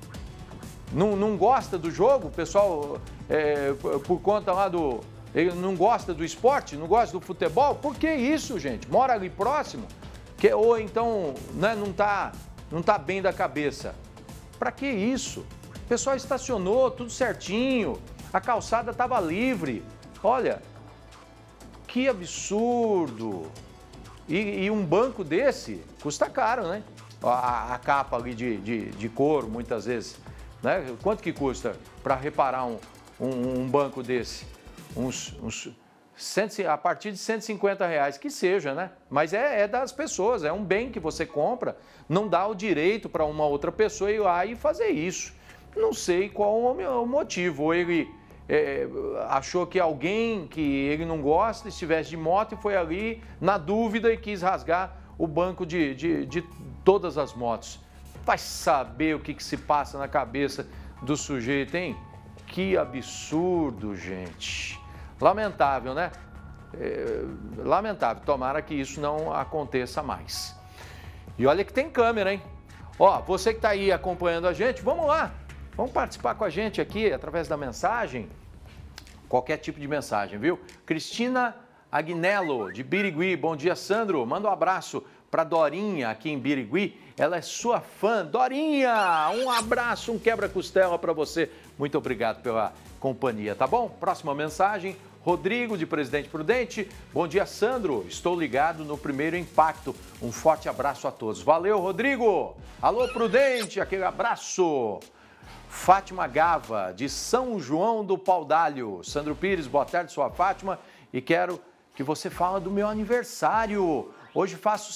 Não gosta do jogo? O pessoal, por conta lá do... Ele não gosta do esporte? Não gosta do futebol? Por que isso, gente? Mora ali próximo? Ou então, né, não tá bem da cabeça. Para que isso? O pessoal estacionou tudo certinho, a calçada estava livre. Olha, que absurdo! E um banco desse custa caro, né? A capa ali de couro, muitas vezes. Né? Quanto que custa para reparar um banco desse? A partir de R$150, que seja, né? Mas é das pessoas, é um bem que você compra, não dá o direito para uma outra pessoa ir lá e fazer isso. Não sei qual o motivo. Ou ele achou que alguém que ele não gosta estivesse de moto e foi ali na dúvida e quis rasgar o banco de todas as motos. Vai saber o que se passa na cabeça do sujeito, hein? Que absurdo, gente. Lamentável, né? Lamentável. Tomara que isso não aconteça mais. E olha que tem câmera, hein? Ó, você que está aí acompanhando a gente, vamos lá. Vamos participar com a gente aqui através da mensagem. Qualquer tipo de mensagem, viu? Cristina Agnello, de Birigui. Bom dia, Sandro. Manda um abraço para Dorinha, aqui em Birigui. Ela é sua fã. Dorinha, um abraço, um quebra-costela para você. Muito obrigado pela companhia, tá bom? Próxima mensagem, Rodrigo, de Presidente Prudente. Bom dia, Sandro. Estou ligado no Primeiro Impacto. Um forte abraço a todos. Valeu, Rodrigo. Alô, Prudente, aquele abraço. Fátima Gava, de São João do Paudalho. Sandro Pires, boa tarde, sou a Fátima e quero que você fale do meu aniversário. Hoje faço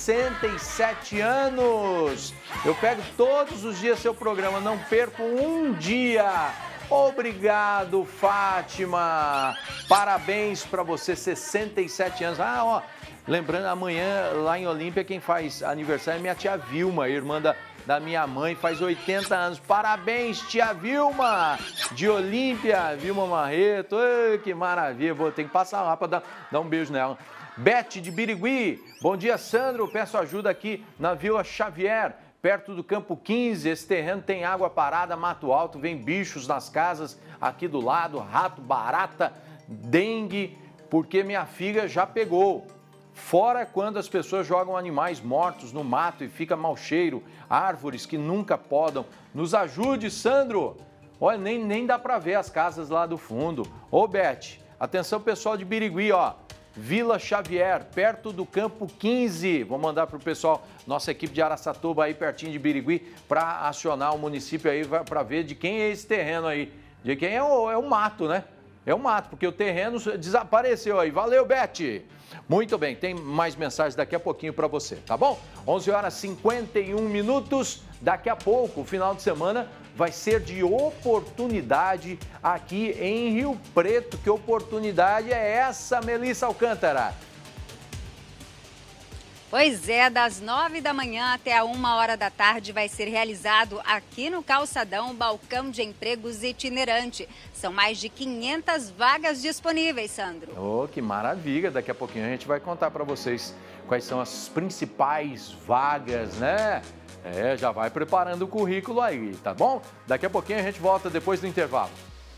67 anos. Eu pego todos os dias seu programa, não perco um dia. Obrigado, Fátima. Parabéns para você, 67 anos. Ah, ó, lembrando, amanhã lá em Olímpia, quem faz aniversário é minha tia Vilma, irmã da minha mãe, faz 80 anos. Parabéns, tia Vilma, de Olímpia, Vilma Marreto. Ai, que maravilha, vou ter que passar lá para dar um beijo nela. Bete, de Birigui. Bom dia, Sandro. Peço ajuda aqui na Vila Xavier, perto do Campo 15. Esse terreno tem água parada, mato alto, vem bichos nas casas aqui do lado, rato, barata, dengue, porque minha filha já pegou. Fora quando as pessoas jogam animais mortos no mato e fica mau cheiro, árvores que nunca podam. Nos ajude, Sandro. Olha, nem dá para ver as casas lá do fundo. Ô, Bete, atenção pessoal de Birigui, ó. Vila Xavier, perto do Campo 15. Vou mandar para o pessoal, nossa equipe de Araçatuba aí pertinho de Birigui, para acionar o município aí, para ver de quem é esse terreno aí. De quem é o mato, né? É o mato, porque o terreno desapareceu aí. Valeu, Bete! Muito bem, tem mais mensagens daqui a pouquinho para você, tá bom? 11h51. Daqui a pouco, o final de semana vai ser de oportunidade aqui em Rio Preto. Que oportunidade é essa, Melissa Alcântara? Pois é, das 9 da manhã até a 1h da tarde vai ser realizado aqui no Calçadão o balcão de empregos itinerante. São mais de 500 vagas disponíveis, Sandro. Oh, que maravilha! Daqui a pouquinho a gente vai contar para vocês quais são as principais vagas, né? Já vai preparando o currículo aí, tá bom? Daqui a pouquinho a gente volta depois do intervalo.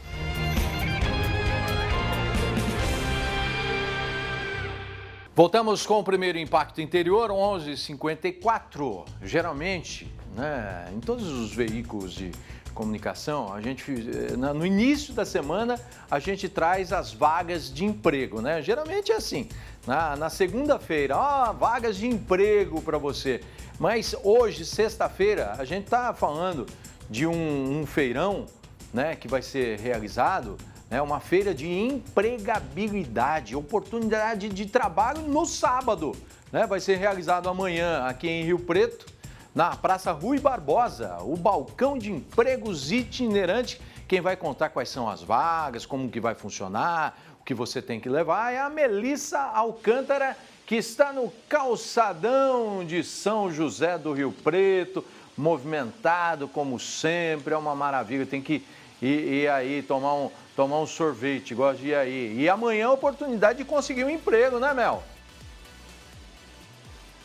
Voltamos com o Primeiro Impacto Interior, 11h54. Geralmente, né, em todos os veículos de comunicação, a gente, no início da semana, a gente traz as vagas de emprego, né? Geralmente é assim, na segunda-feira, vagas de emprego para você. Mas hoje, sexta-feira, a gente está falando de um feirão, né, que vai ser realizado, uma feira de empregabilidade, oportunidade de trabalho no sábado. Né? Vai ser realizado amanhã aqui em Rio Preto, na Praça Rui Barbosa, o balcão de empregos itinerante. Quem vai contar quais são as vagas, como que vai funcionar, o que você tem que levar é a Melissa Alcântara, que está no calçadão de São José do Rio Preto, movimentado como sempre, é uma maravilha, tem que ir aí tomar um sorvete, gosto de ir aí. E amanhã a oportunidade de conseguir um emprego, né, Mel?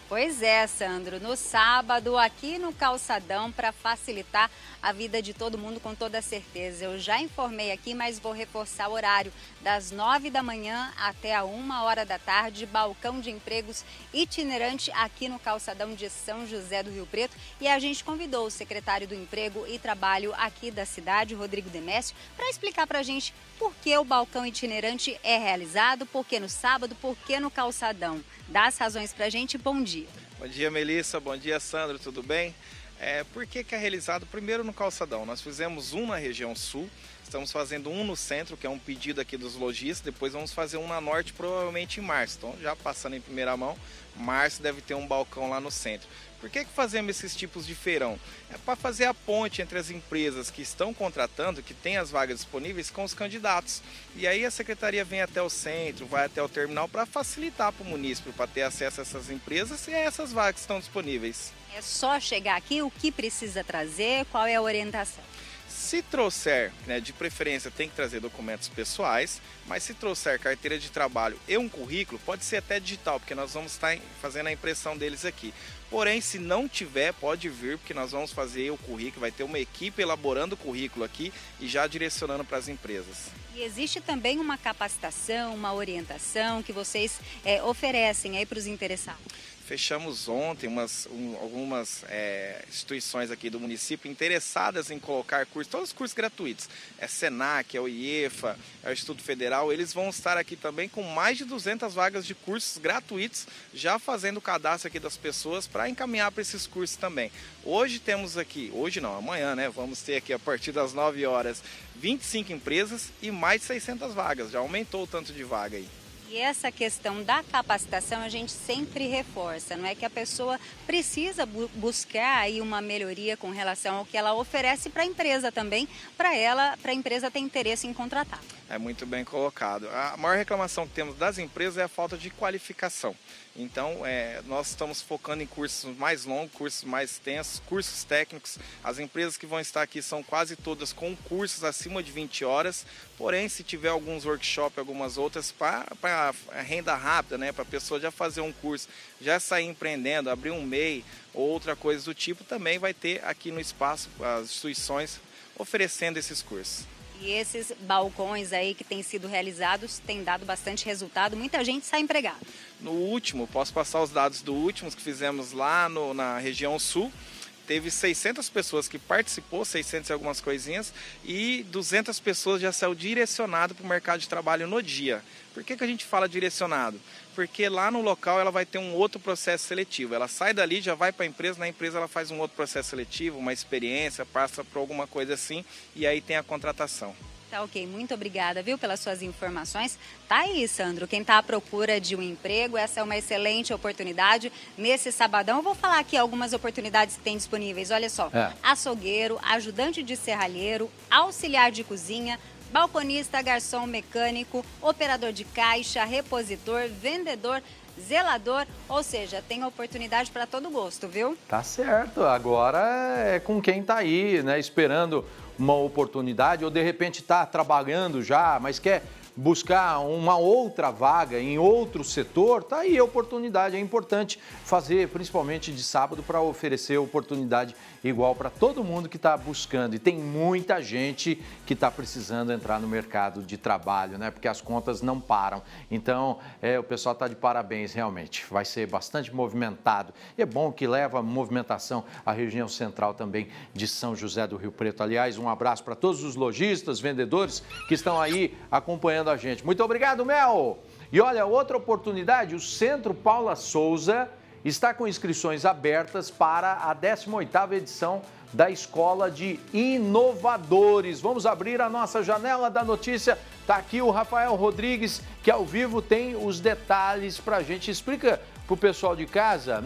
Pois é, Sandro, no sábado, aqui no Calçadão, para facilitar a vida de todo mundo, com toda certeza. Eu já informei aqui, mas vou reforçar o horário. Das 9 da manhã até a 1h da tarde, balcão de empregos itinerante aqui no Calçadão de São José do Rio Preto. E a gente convidou o secretário do Emprego e Trabalho aqui da cidade, Rodrigo Demécio, para explicar para a gente por que o balcão itinerante é realizado, por que no sábado, por que no Calçadão. Dá as razões para a gente. Bom dia. Bom dia, Melissa. Bom dia, Sandro. Tudo bem? Por que é realizado primeiro no Calçadão? Nós fizemos um na região sul, estamos fazendo um no centro, que é um pedido aqui dos lojistas, depois vamos fazer um na norte, provavelmente em março. Então, já passando em primeira mão, março deve ter um balcão lá no centro. Por que fazemos esses tipos de feirão? É para fazer a ponte entre as empresas que estão contratando, que têm as vagas disponíveis, com os candidatos. E aí a secretaria vem até o centro, vai até o terminal para facilitar para o munícipe, para ter acesso a essas empresas e a essas vagas que estão disponíveis. É só chegar aqui, o que precisa trazer, qual é a orientação? Se trouxer, de preferência tem que trazer documentos pessoais, mas se trouxer carteira de trabalho e um currículo, pode ser até digital, porque nós vamos estar fazendo a impressão deles aqui. Porém, se não tiver, pode vir, porque nós vamos fazer o currículo, vai ter uma equipe elaborando o currículo aqui e já direcionando para as empresas. E existe também uma capacitação, uma orientação que vocês oferecem aí para os interessados? Fechamos ontem algumas instituições aqui do município interessadas em colocar cursos, todos os cursos gratuitos. É Senac, é o IEFA, é o Instituto Federal, eles vão estar aqui também com mais de 200 vagas de cursos gratuitos, já fazendo o cadastro aqui das pessoas para encaminhar para esses cursos também. Hoje temos aqui, hoje não, amanhã, vamos ter aqui a partir das 9 horas 25 empresas e mais de 600 vagas, já aumentou o tanto de vaga aí. E essa questão da capacitação a gente sempre reforça, não é que a pessoa precisa buscar aí uma melhoria com relação ao que ela oferece para a empresa também, para a empresa ter interesse em contratar. É muito bem colocado. A maior reclamação que temos das empresas é a falta de qualificação. Então, nós estamos focando em cursos mais longos, cursos mais extensos, cursos técnicos. As empresas que vão estar aqui são quase todas com cursos acima de 20 horas. Porém, se tiver alguns workshops, algumas outras, para renda rápida, para a pessoa já fazer um curso, já sair empreendendo, abrir um MEI ou outra coisa do tipo, também vai ter aqui no espaço as instituições oferecendo esses cursos. E esses balcões aí que têm sido realizados têm dado bastante resultado, muita gente sai empregada. No último, posso passar os dados do último que fizemos lá na região sul, teve 600 pessoas que participou, 600 e algumas coisinhas, e 200 pessoas já saiu direcionado para o mercado de trabalho no dia. Por que a gente fala direcionado? Porque lá no local ela vai ter um outro processo seletivo. Ela sai dali, já vai para a empresa, na empresa ela faz um outro processo seletivo, uma experiência, passa por alguma coisa assim, e aí tem a contratação. Tá ok, muito obrigada, viu, pelas suas informações. Tá aí, Sandro, quem está à procura de um emprego, essa é uma excelente oportunidade. Nesse sabadão, eu vou falar aqui algumas oportunidades que tem disponíveis. Olha só, açougueiro, ajudante de serralheiro, auxiliar de cozinha, balconista, garçom, mecânico, operador de caixa, repositor, vendedor, zelador, ou seja, tem oportunidade para todo gosto, viu? Tá certo, agora é com quem tá aí, esperando uma oportunidade ou de repente está trabalhando já, mas quer buscar uma outra vaga em outro setor, tá aí a oportunidade. É importante fazer, principalmente de sábado, para oferecer oportunidade igual para todo mundo que está buscando. E tem muita gente que está precisando entrar no mercado de trabalho, porque as contas não param. Então, o pessoal está de parabéns, realmente. Vai ser bastante movimentado. E é bom que leva movimentação à região central também de São José do Rio Preto. Aliás, um abraço para todos os lojistas, vendedores que estão aí acompanhando a gente. Muito obrigado, Mel! E olha, outra oportunidade, o Centro Paula Souza está com inscrições abertas para a 18ª edição da Escola de Inovadores. Vamos abrir a nossa janela da notícia. Está aqui o Rafael Rodrigues, que ao vivo tem os detalhes para a gente. Explica para o pessoal de casa,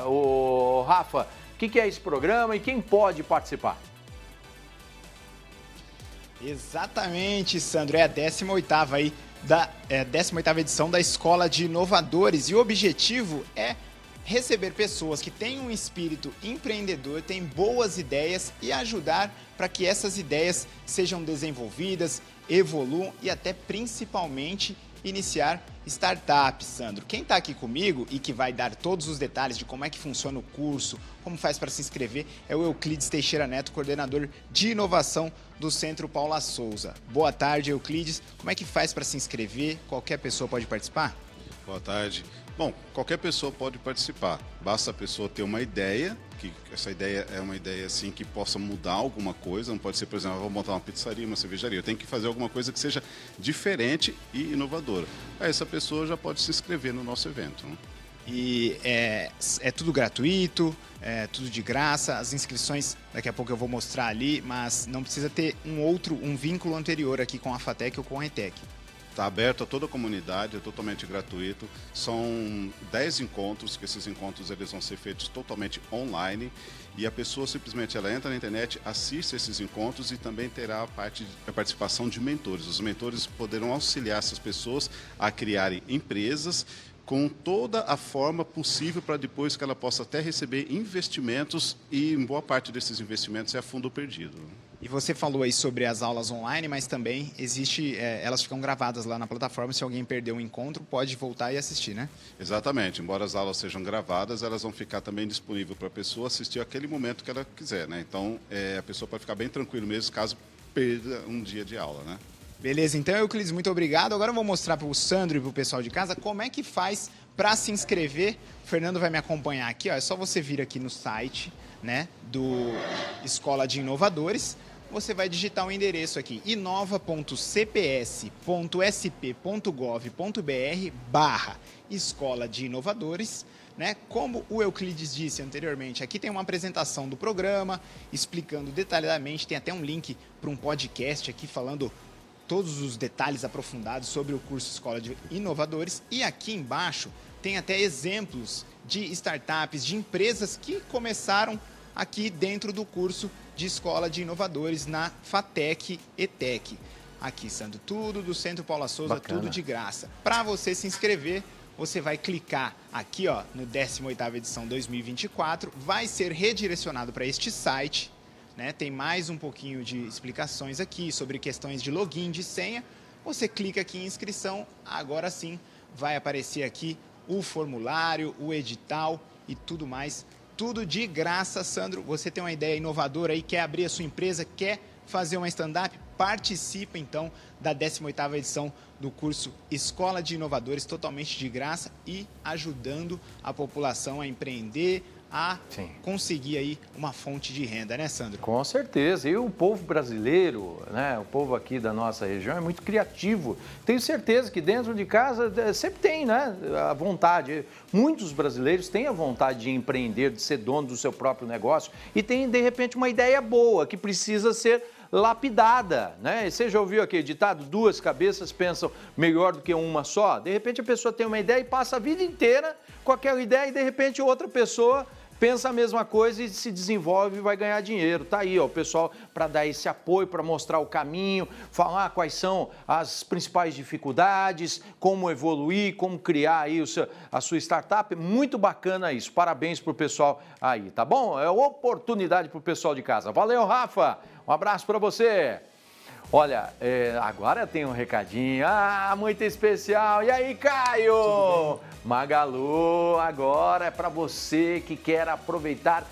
o Rafa, o que é esse programa e quem pode participar. Exatamente, Sandro, é a 18ª aí 18ª edição da Escola de Inovadores, e o objetivo é receber pessoas que têm um espírito empreendedor, têm boas ideias e ajudar para que essas ideias sejam desenvolvidas, evoluam e até principalmente iniciar startups, Sandro. Quem está aqui comigo e que vai dar todos os detalhes de como é que funciona o curso, como faz para se inscrever, é o Euclides Teixeira Neto, coordenador de inovação do Centro Paula Souza. Boa tarde, Euclides. Como é que faz para se inscrever? Qualquer pessoa pode participar? Boa tarde. Bom, qualquer pessoa pode participar. Basta a pessoa ter uma ideia, que essa ideia é uma ideia assim que possa mudar alguma coisa. Não pode ser, por exemplo, vou montar uma pizzaria, uma cervejaria. Eu tenho que fazer alguma coisa que seja diferente e inovadora. Aí essa pessoa já pode se inscrever no nosso evento, né? E é tudo gratuito, é tudo de graça. As inscrições, daqui a pouco eu vou mostrar ali, mas não precisa ter um vínculo anterior aqui com a FATEC ou com a ETEC. Está aberto a toda a comunidade, é totalmente gratuito. São 10 encontros, que esses encontros eles vão ser feitos totalmente online. E a pessoa simplesmente ela entra na internet, assiste esses encontros e também terá a participação de mentores. Os mentores poderão auxiliar essas pessoas a criarem empresas com toda a forma possível para depois que ela possa até receber investimentos, e em boa parte desses investimentos é a fundo perdido. E você falou aí sobre as aulas online, mas também elas ficam gravadas lá na plataforma. Se alguém perdeu um encontro, pode voltar e assistir, né? Exatamente. Embora as aulas sejam gravadas, elas vão ficar também disponíveis para a pessoa assistir aquele momento que ela quiser, né? Então, a pessoa pode ficar bem tranquilo mesmo caso perda um dia de aula, né? Beleza, então, Euclides, muito obrigado. Agora eu vou mostrar para o Sandro e para o pessoal de casa como é que faz para se inscrever. O Fernando vai me acompanhar aqui, ó. É só você vir aqui no site, né, do Escola de Inovadores. Você vai digitar o endereço aqui, inova.cps.sp.gov.br/Escola de Inovadores. Né? Como o Euclides disse anteriormente, aqui tem uma apresentação do programa, explicando detalhadamente, tem até um link para um podcast aqui falando todos os detalhes aprofundados sobre o curso Escola de Inovadores. E aqui embaixo tem até exemplos de startups, de empresas que começaram aqui dentro do curso de Escola de Inovadores na FATEC ETEC. Aqui, Sandro, tudo do Centro Paula Souza, bacana. Tudo de graça. Para você se inscrever, você vai clicar aqui, ó, no 18ª edição 2024, vai ser redirecionado para este site, né? Tem mais um pouquinho de explicações aqui sobre questões de login, de senha. Você clica aqui em inscrição, agora sim vai aparecer aqui o formulário, o edital e tudo mais. Tudo de graça, Sandro. Você tem uma ideia inovadora aí, quer abrir a sua empresa, quer fazer uma stand-up? Participa, então, da 18ª edição do curso Escola de Inovadores, totalmente de graça e ajudando a população a empreender, a conseguir aí uma fonte de renda, né, Sandro? Com certeza. E o povo brasileiro, né, o povo aqui da nossa região é muito criativo. Tenho certeza que dentro de casa sempre tem, né, a vontade. Muitos brasileiros têm a vontade de empreender, de ser dono do seu próprio negócio e tem, de repente, uma ideia boa que precisa ser lapidada, né? Você já ouviu aquele ditado? 2 cabeças pensam melhor do que uma só? De repente a pessoa tem uma ideia e passa a vida inteira com aquela ideia e de repente outra pessoa pensa a mesma coisa e se desenvolve e vai ganhar dinheiro. Tá aí, ó, o pessoal para dar esse apoio, para mostrar o caminho, falar quais são as principais dificuldades, como evoluir, como criar aí a sua startup. Muito bacana isso. Parabéns pro pessoal aí, tá bom? É oportunidade pro pessoal de casa. Valeu, Rafa. Um abraço para você. Olha, agora tem um recadinho, muito especial. E aí, Caio? Magalu, agora é para você que quer aproveitar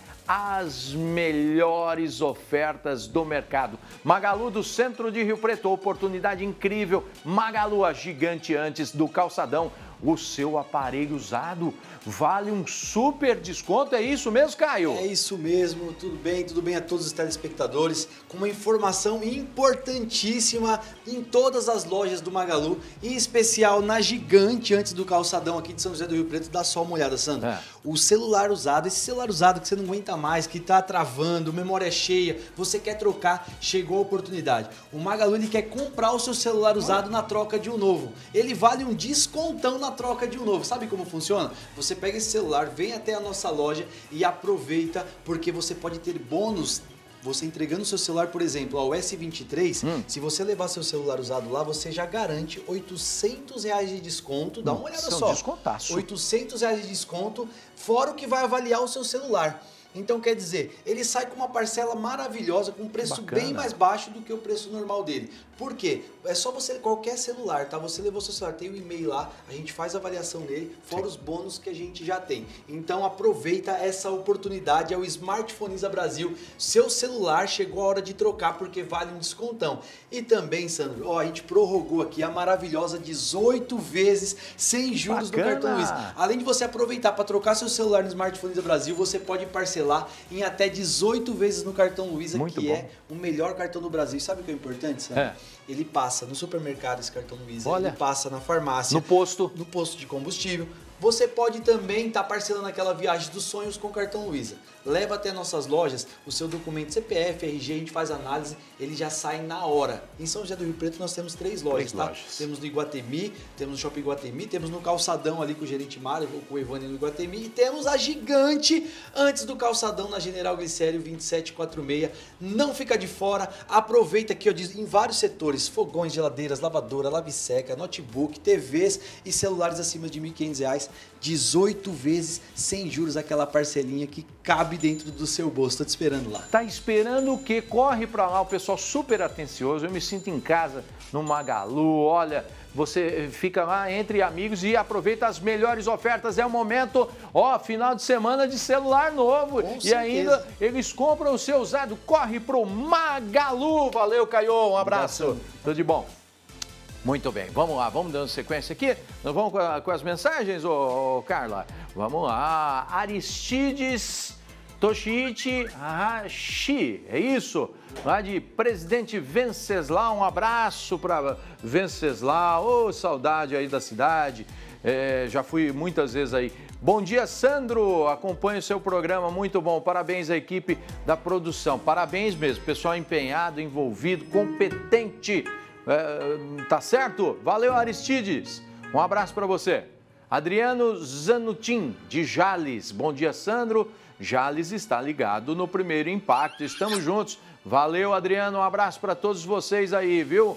as melhores ofertas do mercado. Magalu do centro de Rio Preto, oportunidade incrível. Magalu, a gigante antes do calçadão. O seu aparelho usado vale um super desconto, é isso mesmo, Caio? É isso mesmo, tudo bem a todos os telespectadores, com uma informação importantíssima em todas as lojas do Magalu, em especial na gigante antes do calçadão aqui de São José do Rio Preto. Dá só uma olhada, Sandro. O celular usado, esse celular usado que você não aguenta mais, que tá travando, memória cheia, você quer trocar, chegou a oportunidade. O Magalu, ele quer comprar o seu celular usado na troca de um novo. Ele vale um descontão na troca de um novo. Sabe como funciona? Você pega esse celular, vem até a nossa loja e aproveita, porque você pode ter bônus. Você entregando o seu celular, por exemplo, ao S23, se você levar seu celular usado lá, você já garante R$800 de desconto. Dá uma olhada só. Descontaço. R$800 de desconto, fora o que vai avaliar o seu celular. Então, quer dizer, ele sai com uma parcela maravilhosa, com um preço bem mais baixo do que o preço normal dele. Por quê? É só você, qualquer celular, tá? Você levou seu celular, tem o e-mail lá, a gente faz a avaliação nele, fora os bônus que a gente já tem. Então, aproveita essa oportunidade, é o Smartphoniza Brasil. Seu celular chegou a hora de trocar, porque vale um descontão. E também, Sandro, ó, a gente prorrogou aqui a maravilhosa 18 vezes sem juros do cartão Luiza. Além de você aproveitar para trocar seu celular no Smartphoniza Brasil, você pode parcelar em até 18 vezes no cartão Luiza, que é o melhor cartão do Brasil. E sabe o que é importante, Sandro? Ele passa no supermercado, esse cartão Luiza, ele passa na farmácia, no posto de combustível. Você pode também estar parcelando aquela viagem dos sonhos com o cartão Luiza. Leva até nossas lojas o seu documento CPF, RG, a gente faz análise, ele já sai na hora. Em São José do Rio Preto nós temos 3 lojas, tá? Temos no Iguatemi, temos no Shopping Iguatemi, temos no Calçadão ali com o gerente Mário, com o Evandro no Iguatemi, e temos a Gigante antes do Calçadão na General Glicério 2746. Não fica de fora, aproveita aqui, ó, em vários setores, fogões, geladeiras, lavadora, lave-seca, notebook, TVs e celulares acima de R$ 1.500, 18 vezes sem juros, aquela parcelinha que cabe dentro do seu bolso. Tô te esperando lá. Tá esperando o quê? Corre pra lá, o pessoal super atencioso. Eu me sinto em casa no Magalu. Olha, você fica lá entre amigos e aproveita as melhores ofertas. É o momento, ó, final de semana de celular novo. Com certeza. Ainda eles compram o seu usado. Corre pro Magalu. Valeu, Caio. Um abraço. Tudo de bom. Muito bem, vamos lá, vamos dando sequência aqui. Nós vamos com as mensagens, ô Carla? Vamos lá. Aristides Toshiichi Hashi, é isso? Lá de Presidente Venceslau, um abraço para Venceslau. Ô, saudade aí da cidade. Já fui muitas vezes aí. Bom dia, Sandro. Acompanho o seu programa, muito bom. Parabéns à equipe da produção. Parabéns mesmo, pessoal empenhado, envolvido, competente. Tá certo? Valeu, Aristides. Um abraço para você. Adriano Zanutin, de Jales. Bom dia, Sandro. Jales está ligado no Primeiro Impacto. Estamos juntos. Valeu, Adriano. Um abraço para todos vocês aí, viu?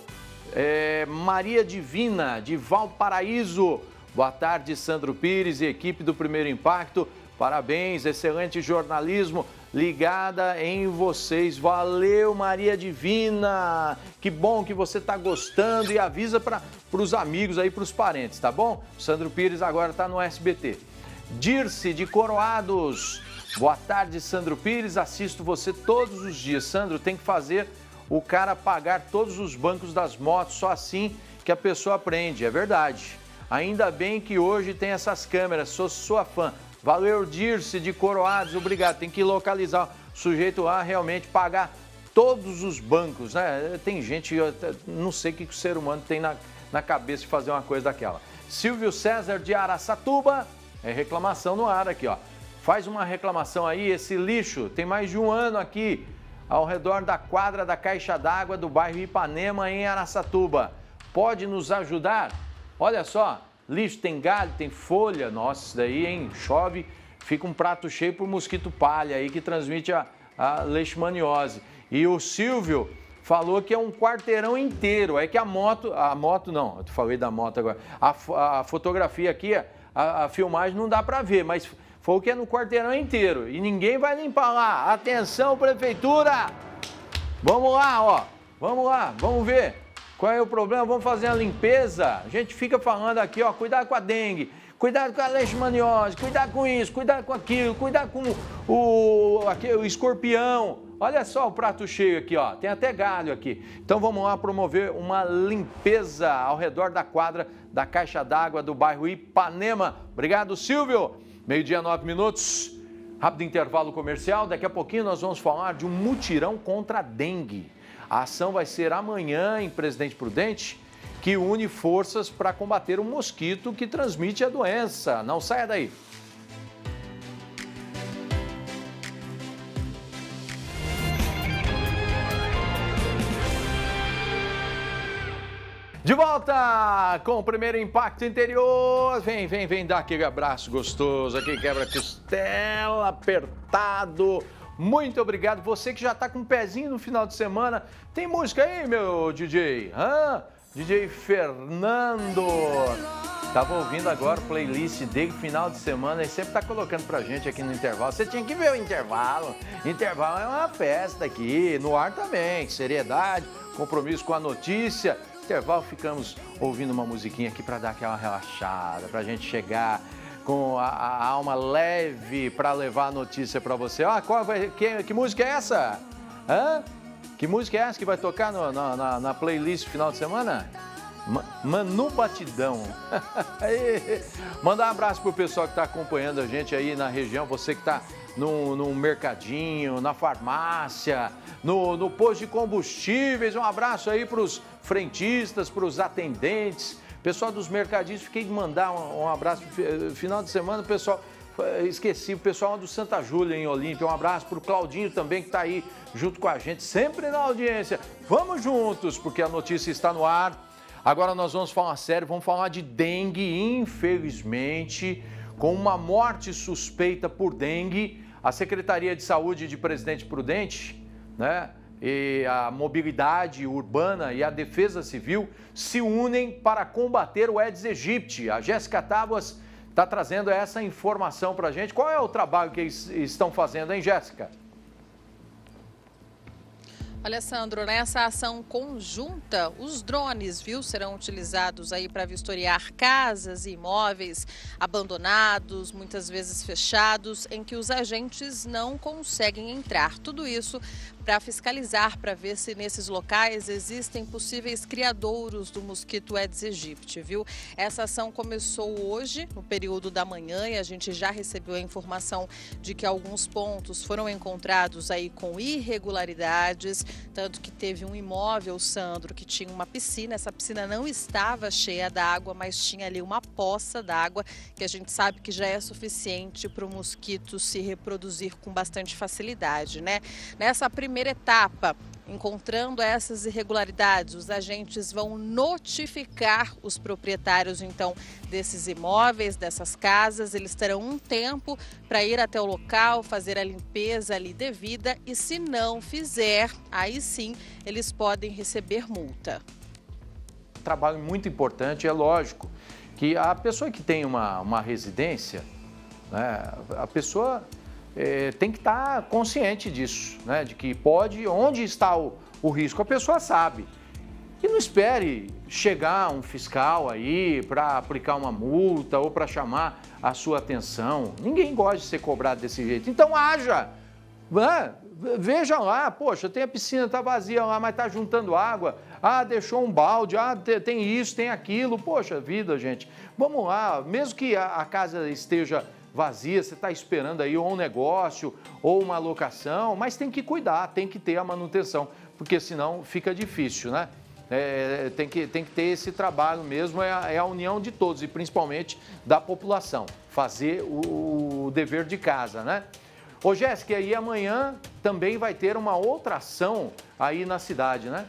Maria Divina, de Valparaíso. Boa tarde, Sandro Pires e equipe do Primeiro Impacto. Parabéns, excelente jornalismo. Ligada em vocês. Valeu, Maria Divina. Que bom que você está gostando e avisa para os amigos aí, para os parentes, tá bom? O Sandro Pires agora está no SBT. Dirce, de Coroados. Boa tarde, Sandro Pires. Assisto você todos os dias. Sandro, tem que fazer o cara pagar todos os bancos das motos. Só assim que a pessoa aprende. É verdade. Ainda bem que hoje tem essas câmeras. Sou sua fã. Valeu, Dirce, de Coroados, obrigado. Tem que localizar o sujeito lá, realmente pagar todos os bancos, né? Tem gente, eu não sei o que o ser humano tem na cabeça de fazer uma coisa daquela. Silvio César, de Araçatuba, reclamação no ar aqui, ó. Faz uma reclamação aí, esse lixo tem mais de um ano aqui, ao redor da quadra da caixa d'água do bairro Ipanema, em Araçatuba. Pode nos ajudar? Olha só. Lixo tem galho, tem folha, nossa, isso daí, hein? Chove, fica um prato cheio por mosquito palha aí que transmite a leishmaniose. E o Silvio falou que é um quarteirão inteiro, é que a moto não, eu falei da moto agora, a fotografia aqui, a filmagem não dá para ver, mas falou que é no quarteirão inteiro e ninguém vai limpar lá. Atenção, prefeitura! Vamos lá, ó, vamos lá, vamos ver. Qual é o problema? Vamos fazer a limpeza. A gente fica falando aqui, ó, cuidado com a dengue, cuidado com a leishmaniose, cuidado com isso, cuidado com aquilo, cuidado com o escorpião. Olha só o prato cheio aqui, ó, tem até galho aqui. Então vamos lá promover uma limpeza ao redor da quadra da caixa d'água do bairro Ipanema. Obrigado, Silvio. 12:09. Rápido intervalo comercial. Daqui a pouquinho nós vamos falar de um mutirão contra a dengue. A ação vai ser amanhã em Presidente Prudente, que une forças para combater o mosquito que transmite a doença. Não saia daí. De volta com o Primeiro Impacto Interior. Vem dar aquele abraço gostoso, aquele quebra-costela apertado. Muito obrigado. Você que já está com um pezinho no final de semana. Tem música aí, meu DJ? DJ Fernando. Tava ouvindo agora o playlist dele, final de semana, e sempre tá colocando pra gente aqui no intervalo. Você tinha que ver o intervalo. Intervalo é uma festa aqui, no ar também, seriedade, compromisso com a notícia. Intervalo, ficamos ouvindo uma musiquinha aqui pra dar aquela relaxada, pra gente chegar com a alma leve pra levar a notícia pra você. Ó, que música é essa? Hã? Que música é essa que vai tocar na playlist final de semana? Manu Batidão. Mandar um abraço pro pessoal que está acompanhando a gente aí na região, você que está no mercadinho, na farmácia, no posto de combustíveis. Um abraço aí para os frentistas, para os atendentes, pessoal dos mercadinhos. Fiquei de mandar um abraço final de semana, pessoal. Esqueci, o pessoal do Santa Júlia em Olímpia. Um abraço para o Claudinho também, que está aí junto com a gente, sempre na audiência. Vamos juntos, porque a notícia está no ar. Agora nós vamos falar sério, vamos falar de dengue. Infelizmente, com uma morte suspeita por dengue, a Secretaria de Saúde de Presidente Prudente, né, e a Mobilidade Urbana e a Defesa Civil se unem para combater o Aedes aegypti. A Jéssica Tábuas está trazendo essa informação para a gente. Qual é o trabalho que eles estão fazendo, hein, Jéssica? Olha, Sandro, nessa ação conjunta, os drones, serão utilizados aí para vistoriar casas e imóveis abandonados, muitas vezes fechados, em que os agentes não conseguem entrar. Tudo isso para fiscalizar, para ver se nesses locais existem possíveis criadouros do mosquito Aedes aegypti, Essa ação começou hoje, no período da manhã, e a gente já recebeu a informação de que alguns pontos foram encontrados aí com irregularidades, tanto que teve um imóvel, Sandro, que tinha uma piscina. Essa piscina não estava cheia d'água, mas tinha ali uma poça d'água, que a gente sabe que já é suficiente para o mosquito se reproduzir com bastante facilidade, né? Nessa primeira etapa, encontrando essas irregularidades, os agentes vão notificar os proprietários, então, desses imóveis, dessas casas. Eles terão um tempo para ir até o local, fazer a limpeza ali devida, e se não fizer, aí sim, eles podem receber multa. Trabalho muito importante, é lógico que a pessoa que tem uma residência, né, a pessoa tem que estar consciente disso, né? De que pode, onde está o risco, a pessoa sabe. E não espere chegar um fiscal aí para aplicar uma multa ou para chamar a sua atenção. Ninguém gosta de ser cobrado desse jeito. Então haja, né? Veja lá, poxa, tem a piscina, está vazia lá, mas está juntando água. Ah, deixou um balde, tem isso, tem aquilo. Poxa vida, gente, vamos lá, mesmo que a casa esteja vazia, você está esperando aí ou um negócio ou uma locação, mas tem que cuidar, tem que ter a manutenção, porque senão fica difícil, né? Tem que ter esse trabalho mesmo, é a união de todos e principalmente da população, fazer o dever de casa, né? Ô Jéssica, e amanhã também vai ter uma outra ação aí na cidade, né?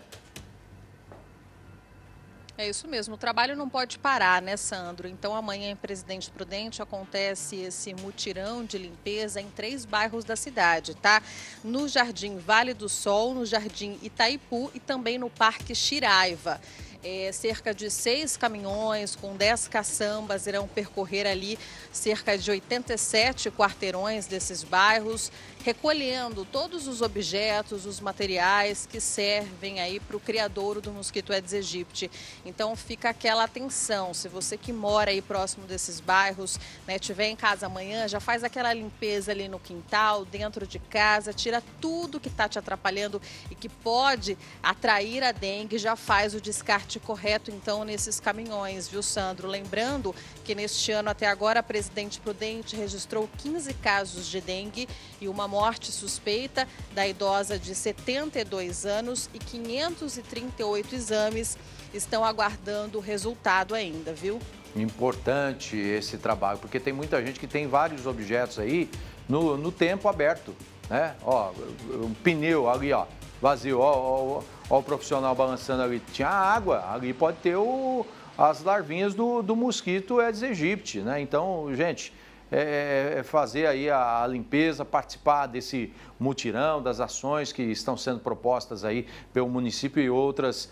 É isso mesmo, o trabalho não pode parar, né, Sandro? Então amanhã em Presidente Prudente acontece esse mutirão de limpeza em 3 bairros da cidade, tá? No Jardim Vale do Sol, no Jardim Itaipu e também no Parque Xiraiva. Cerca de 6 caminhões com 10 caçambas irão percorrer ali cerca de 87 quarteirões desses bairros, recolhendo todos os objetos, os materiais que servem aí para o criadouro do mosquito Aedes aegypti. Então fica aquela atenção, se você que mora aí próximo desses bairros, né, tiver em casa amanhã, já faz aquela limpeza ali no quintal, dentro de casa, tira tudo que está te atrapalhando e que pode atrair a dengue, já faz o descarte correto então nesses caminhões, Sandro? Lembrando que neste ano até agora a Presidente Prudente registrou 15 casos de dengue e uma morte suspeita da idosa de 72 anos e 538 exames estão aguardando o resultado ainda, Importante esse trabalho, porque tem muita gente que tem vários objetos aí no tempo aberto, né? Ó, um pneu ali, ó, vazio, ó, o profissional balançando ali, tinha água, ali pode ter as larvinhas do mosquito Aedes aegypti, né? Então, gente, fazer aí a limpeza, participar desse mutirão, das ações que estão sendo propostas aí pelo município e outras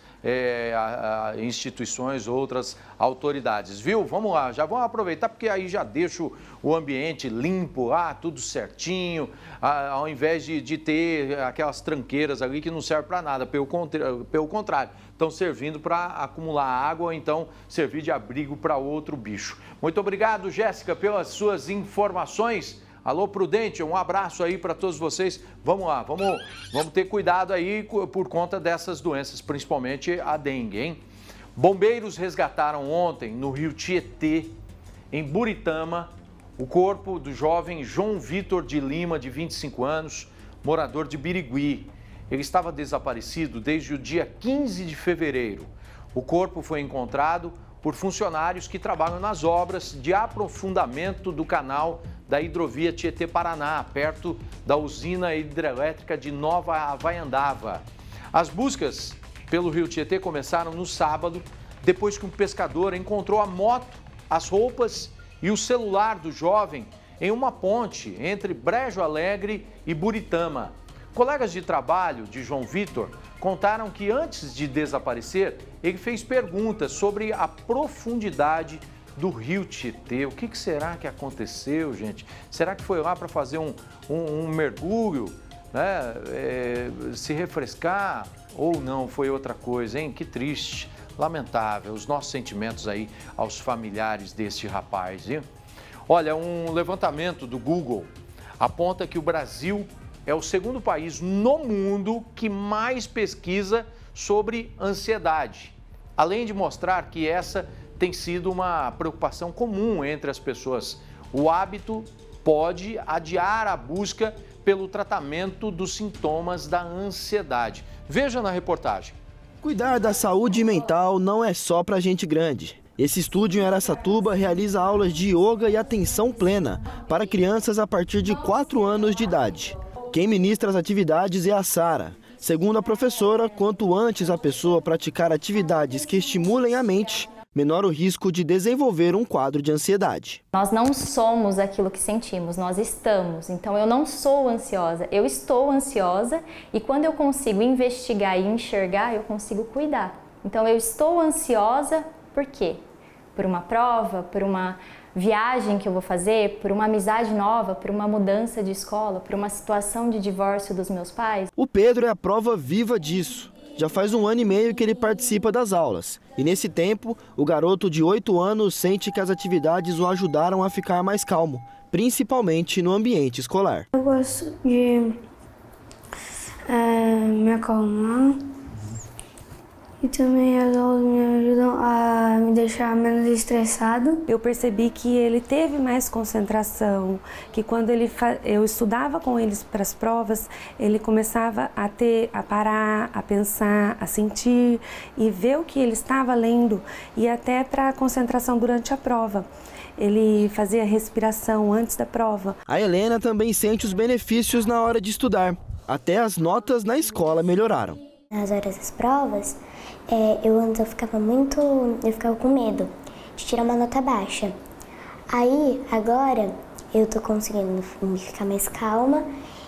instituições, outras autoridades, viu? Vamos lá, já vamos aproveitar porque aí já deixo o ambiente limpo lá, tudo certinho, ao invés de ter aquelas tranqueiras ali que não servem para nada, pelo contrário, estão servindo para acumular água ou então servir de abrigo para outro bicho. Muito obrigado, Jéssica, pelas suas informações. Alô, Prudente, um abraço aí para todos vocês. Vamos lá, vamos ter cuidado aí por conta dessas doenças, principalmente a dengue, hein? Bombeiros resgataram ontem, no rio Tietê, em Buritama, o corpo do jovem João Vitor de Lima, de 25 anos, morador de Birigui. Ele estava desaparecido desde o dia 15 de fevereiro. O corpo foi encontrado por funcionários que trabalham nas obras de aprofundamento do canal da hidrovia Tietê-Paraná, perto da usina hidrelétrica de Nova Havaiandava. As buscas pelo rio Tietê começaram no sábado, depois que um pescador encontrou a moto, as roupas e o celular do jovem em uma ponte entre Brejo Alegre e Buritama. Colegas de trabalho de João Vitor contaram que antes de desaparecer, ele fez perguntas sobre a profundidade do rio Tietê. O que será que aconteceu, gente? Será que foi lá para fazer um mergulho, né? Se refrescar ou não? Foi outra coisa, hein? Que triste, lamentável. Os nossos sentimentos aí aos familiares deste rapaz, hein? Olha, um levantamento do Google aponta que o Brasil é o segundo país no mundo que mais pesquisa sobre ansiedade, além de mostrar que essa tem sido uma preocupação comum entre as pessoas. O hábito pode adiar a busca pelo tratamento dos sintomas da ansiedade. Veja na reportagem. Cuidar da saúde mental não é só para gente grande. Esse estúdio em Araçatuba realiza aulas de yoga e atenção plena para crianças a partir de 4 anos de idade. Quem ministra as atividades é a Sara. Segundo a professora, quanto antes a pessoa praticar atividades que estimulem a mente, menor o risco de desenvolver um quadro de ansiedade. Nós não somos aquilo que sentimos, nós estamos. Então eu não sou ansiosa, eu estou ansiosa e quando eu consigo investigar e enxergar, eu consigo cuidar. Então eu estou ansiosa por quê? Por uma prova, por uma viagem que eu vou fazer, por uma amizade nova, por uma mudança de escola, por uma situação de divórcio dos meus pais. O Pedro é a prova viva disso. Já faz 1 ano e meio que ele participa das aulas. E nesse tempo, o garoto de 8 anos sente que as atividades o ajudaram a ficar mais calmo, principalmente no ambiente escolar. Eu gosto de me acalmar. E também as aulas me ajudam a me deixar menos estressado. Eu percebi que ele teve mais concentração, que quando eu estudava com eles para as provas, ele começava a parar, a pensar, a sentir e ver o que ele estava lendo e até para a concentração durante a prova. Ele fazia respiração antes da prova. A Helena também sente os benefícios na hora de estudar. Até as notas na escola melhoraram. Nas horas das provas, eu ficava com medo de tirar uma nota baixa. Aí, agora, eu tô conseguindo ficar mais calma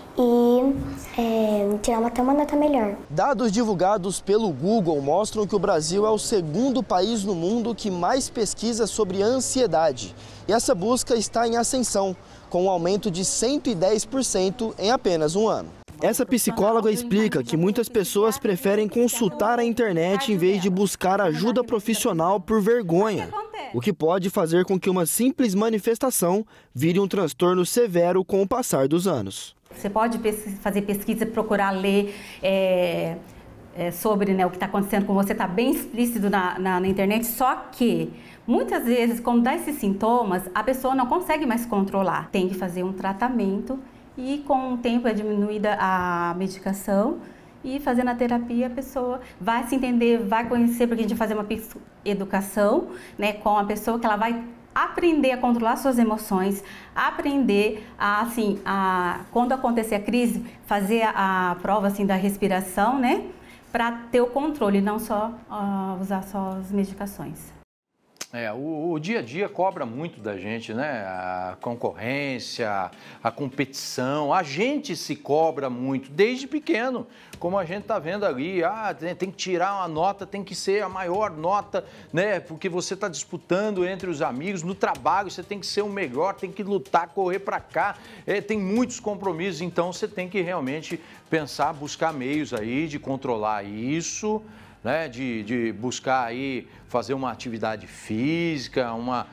e tirar até uma nota melhor. Dados divulgados pelo Google mostram que o Brasil é o segundo país no mundo que mais pesquisa sobre ansiedade. E essa busca está em ascensão, com um aumento de 110% em apenas 1 ano. Essa psicóloga explica que muitas pessoas preferem consultar a internet em vez de buscar ajuda profissional por vergonha, o que pode fazer com que uma simples manifestação vire um transtorno severo com o passar dos anos. Você pode fazer pesquisa, procurar ler sobre o que está acontecendo com você, está bem explícito na internet, só que muitas vezes, quando dá esses sintomas, a pessoa não consegue mais controlar. Tem que fazer um tratamento e com o tempo é diminuída a medicação e fazendo a terapia a pessoa vai se entender, vai conhecer, porque a gente vai fazer uma educação com a pessoa que ela vai aprender a controlar suas emoções, aprender quando acontecer a crise, fazer a prova da respiração, para ter o controle, não só usar só as medicações. O dia a dia cobra muito da gente, né? A concorrência, a competição, a gente se cobra muito, desde pequeno, como a gente está vendo ali, tem que tirar uma nota, tem que ser a maior nota, né? Porque você está disputando entre os amigos, no trabalho você tem que ser o melhor, tem que lutar, correr para cá, tem muitos compromissos, então você tem que realmente pensar, buscar meios aí de controlar isso, né, de buscar aí fazer uma atividade física, uma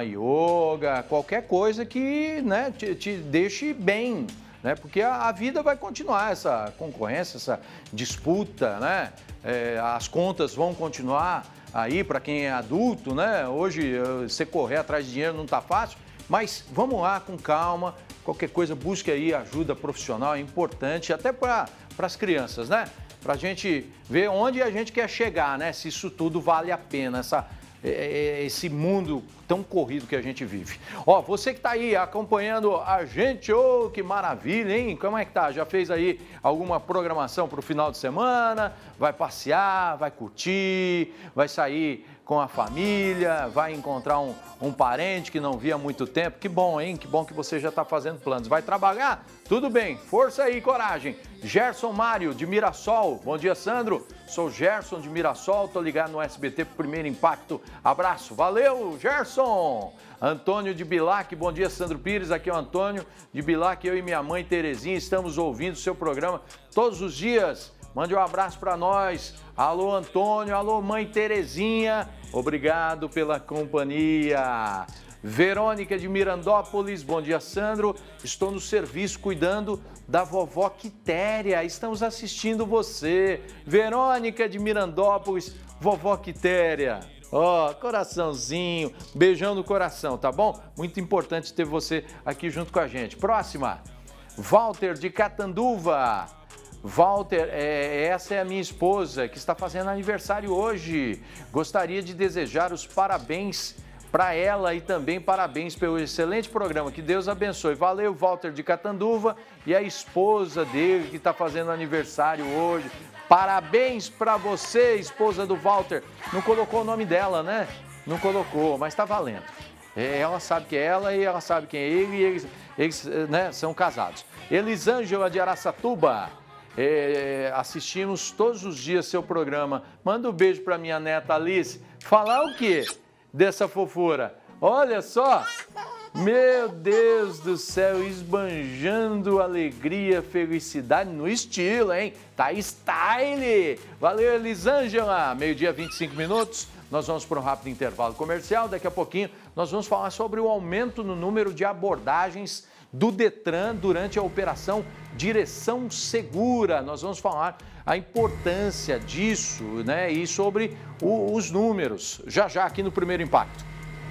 yoga, qualquer coisa que, né, te deixe bem, né, porque a vida vai continuar, essa concorrência, essa disputa, né, as contas vão continuar aí para quem é adulto, né, hoje você correr atrás de dinheiro não está fácil, mas vamos lá com calma, qualquer coisa busque aí ajuda profissional, é importante até para as crianças, né? Para a gente ver onde a gente quer chegar, né? Se isso tudo vale a pena, esse mundo tão corrido que a gente vive. Ó, você que está aí acompanhando a gente, que maravilha, hein? Como é que tá? Já fez aí alguma programação para o final de semana? Vai passear, vai curtir, vai sair com a família, vai encontrar um parente que não via há muito tempo. Que bom, hein? Que bom que você já está fazendo planos. Vai trabalhar? Tudo bem, força aí, coragem. Gerson Mário, de Mirassol. Bom dia, Sandro. Sou Gerson de Mirassol, tô ligado no SBT pro Primeiro Impacto. Abraço, valeu, Gerson. Antônio de Bilac, bom dia, Sandro Pires. Aqui é o Antônio de Bilac, eu e minha mãe Terezinha estamos ouvindo o seu programa todos os dias. Mande um abraço para nós. Alô, Antônio. Alô, mãe Terezinha. Obrigado pela companhia. Verônica de Mirandópolis. Bom dia, Sandro. Estou no serviço cuidando da vovó Quitéria. Estamos assistindo você. Verônica de Mirandópolis. Vovó Quitéria. Ó, coraçãozinho. Beijão no coração, tá bom? Muito importante ter você aqui junto com a gente. Próxima. Walter de Catanduva. Walter, essa é a minha esposa que está fazendo aniversário hoje. Gostaria de desejar os parabéns para ela e também parabéns pelo excelente programa. Que Deus abençoe. Valeu, Walter de Catanduva e a esposa dele que está fazendo aniversário hoje. Parabéns para você, esposa do Walter. Não colocou o nome dela, né? Não colocou, mas está valendo. Ela sabe que é ela e ela sabe quem é ele e eles né, são casados. Elisângela de Araçatuba. Assistimos todos os dias seu programa. Manda um beijo para minha neta Alice. Falar o quê dessa fofura? Olha só, meu Deus do céu, esbanjando alegria, felicidade no estilo, hein? Tá style! Valeu, Elisângela! Meio-dia, 25 minutos. Nós vamos para um rápido intervalo comercial. Daqui a pouquinho nós vamos falar sobre o aumento no número de abordagens do Detran durante a operação Direção Segura. Nós vamos falar a importância disso, né? E sobre os números, já aqui no Primeiro Impacto.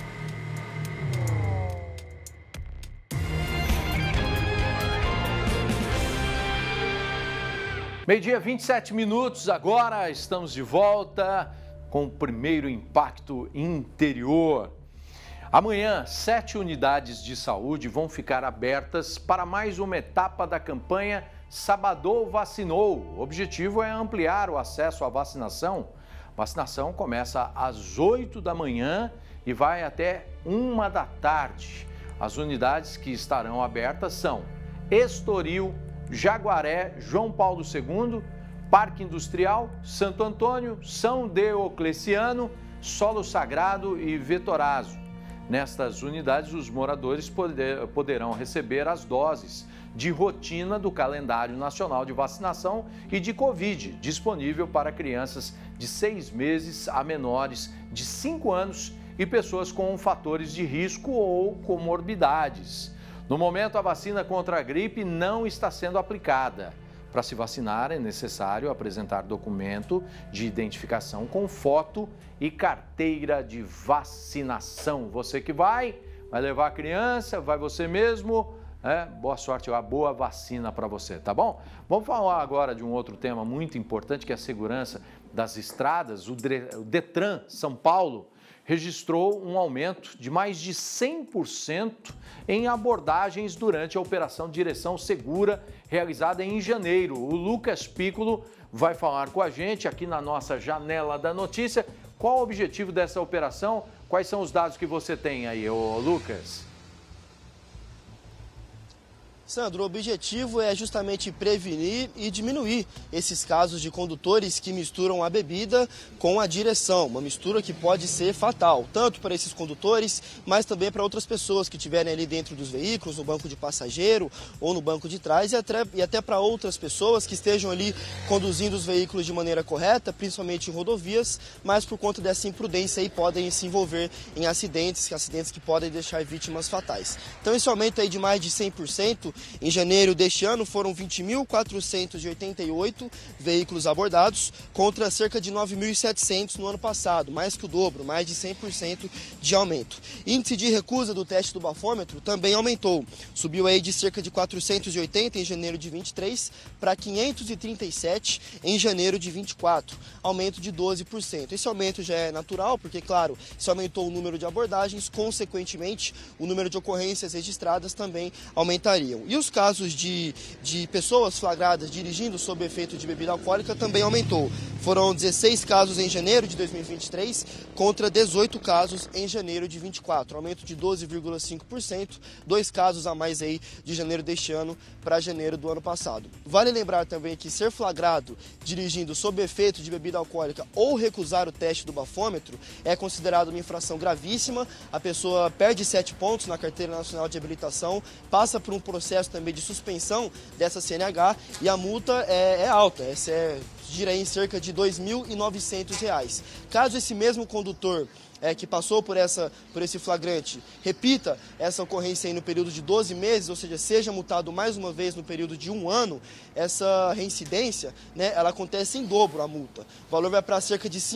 Meio-dia, 27 minutos, agora estamos de volta com o Primeiro Impacto Interior. Amanhã, 7 unidades de saúde vão ficar abertas para mais uma etapa da campanha Sabadão Vacinou. O objetivo é ampliar o acesso à vacinação. A vacinação começa às 8 da manhã e vai até 1 da tarde. As unidades que estarão abertas são Estoril, Jaguaré, João Paulo II, Parque Industrial, Santo Antônio, São Diocleciano, Solo Sagrado e Vetorazo. Nestas unidades, os moradores poderão receber as doses de rotina do calendário nacional de vacinação e de Covid, disponível para crianças de 6 meses a menores de 5 anos e pessoas com fatores de risco ou comorbidades. No momento, a vacina contra a gripe não está sendo aplicada. Para se vacinar, é necessário apresentar documento de identificação com foto e carteira de vacinação. Você que vai levar a criança, vai você mesmo, boa sorte, uma boa vacina para você, tá bom? Vamos falar agora de um outro tema muito importante, que é a segurança das estradas. O Detran São Paulo registrou um aumento de mais de 100% em abordagens durante a Operação Direção Segura, realizada em janeiro. O Lucas Piccolo vai falar com a gente aqui na nossa Janela da Notícia Qual o objetivo dessa operação? Quais são os dados que você tem aí, ô Lucas? Sandro, o objetivo é justamente prevenir e diminuir esses casos de condutores que misturam a bebida com a direção, uma mistura que pode ser fatal, tanto para esses condutores, mas também para outras pessoas que estiverem ali dentro dos veículos, no banco de passageiro ou no banco de trás, e até para outras pessoas que estejam ali conduzindo os veículos de maneira correta, principalmente em rodovias, mas por conta dessa imprudência aí podem se envolver em acidentes que podem deixar vítimas fatais. Então esse aumento aí de mais de 100%, em janeiro deste ano foram 20.488 veículos abordados contra cerca de 9.700 no ano passado, mais que o dobro, mais de 100% de aumento. Índice de recusa do teste do bafômetro também aumentou, subiu aí de cerca de 480 em janeiro de 23 para 537 em janeiro de 24, aumento de 12%. Esse aumento já é natural porque, claro, se aumentou o número de abordagens, consequentemente o número de ocorrências registradas também aumentariam. E os casos de pessoas flagradas dirigindo sob efeito de bebida alcoólica também aumentou. Foram 16 casos em janeiro de 2023 contra 18 casos em janeiro de 24, aumento de 12,5%, 2 casos a mais aí de janeiro deste ano para janeiro do ano passado. Vale lembrar também que ser flagrado dirigindo sob efeito de bebida alcoólica ou recusar o teste do bafômetro é considerado uma infração gravíssima. A pessoa perde 7 pontos na Carteira Nacional de Habilitação, passa por um processo também de suspensão dessa CNH e a multa é alta, gira em cerca de R$ 2.900. Caso esse mesmo condutor que passou por esse flagrante repita essa ocorrência aí no período de 12 meses, ou seja, seja multado mais uma vez no período de 1 ano, essa reincidência, né, ela acontece em dobro a multa. O valor vai para cerca de R$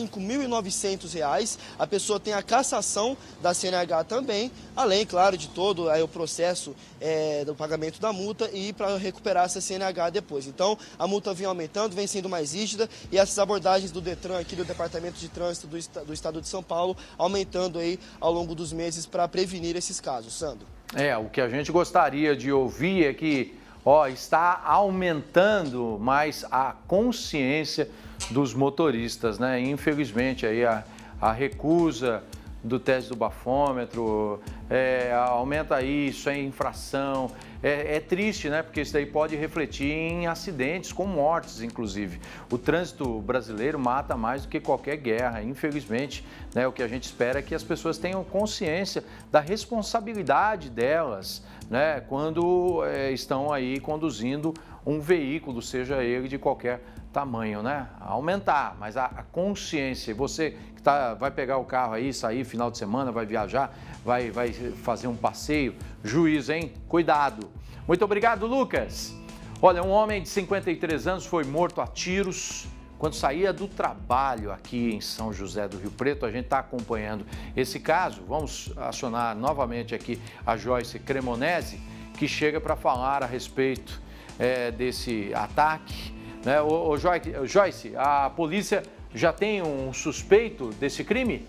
5.900. A pessoa tem a cassação da CNH também, além, claro, de todo aí o processo do pagamento da multa e para recuperar essa CNH depois. Então, a multa vem aumentando, vem sendo mais rígida e essas abordagens do DETRAN aqui do Departamento de Trânsito do Estado de São Paulo aumentando aí ao longo dos meses para prevenir esses casos. Sandro. O que a gente gostaria de ouvir é que está aumentando mais a consciência dos motoristas, né? Infelizmente aí a recusa do teste do bafômetro, aumenta isso, infração. É triste, né? Porque isso daí pode refletir em acidentes com mortes, inclusive. O trânsito brasileiro mata mais do que qualquer guerra, infelizmente. Né? O que a gente espera é que as pessoas tenham consciência da responsabilidade delas, né? Quando estão aí conduzindo um veículo, seja ele de qualquer tamanho, né? Aumentar, mas a consciência. Você que vai pegar o carro aí, sair final de semana, vai viajar, vai fazer um passeio, juízo, hein? Cuidado. Muito obrigado, Lucas. Olha, um homem de 53 anos foi morto a tiros quando saía do trabalho aqui em São José do Rio Preto. A gente está acompanhando esse caso. Vamos acionar novamente aqui a Joyce Cremonese, que chega para falar a respeito desse ataque. Né? Joyce, a polícia já tem um suspeito desse crime?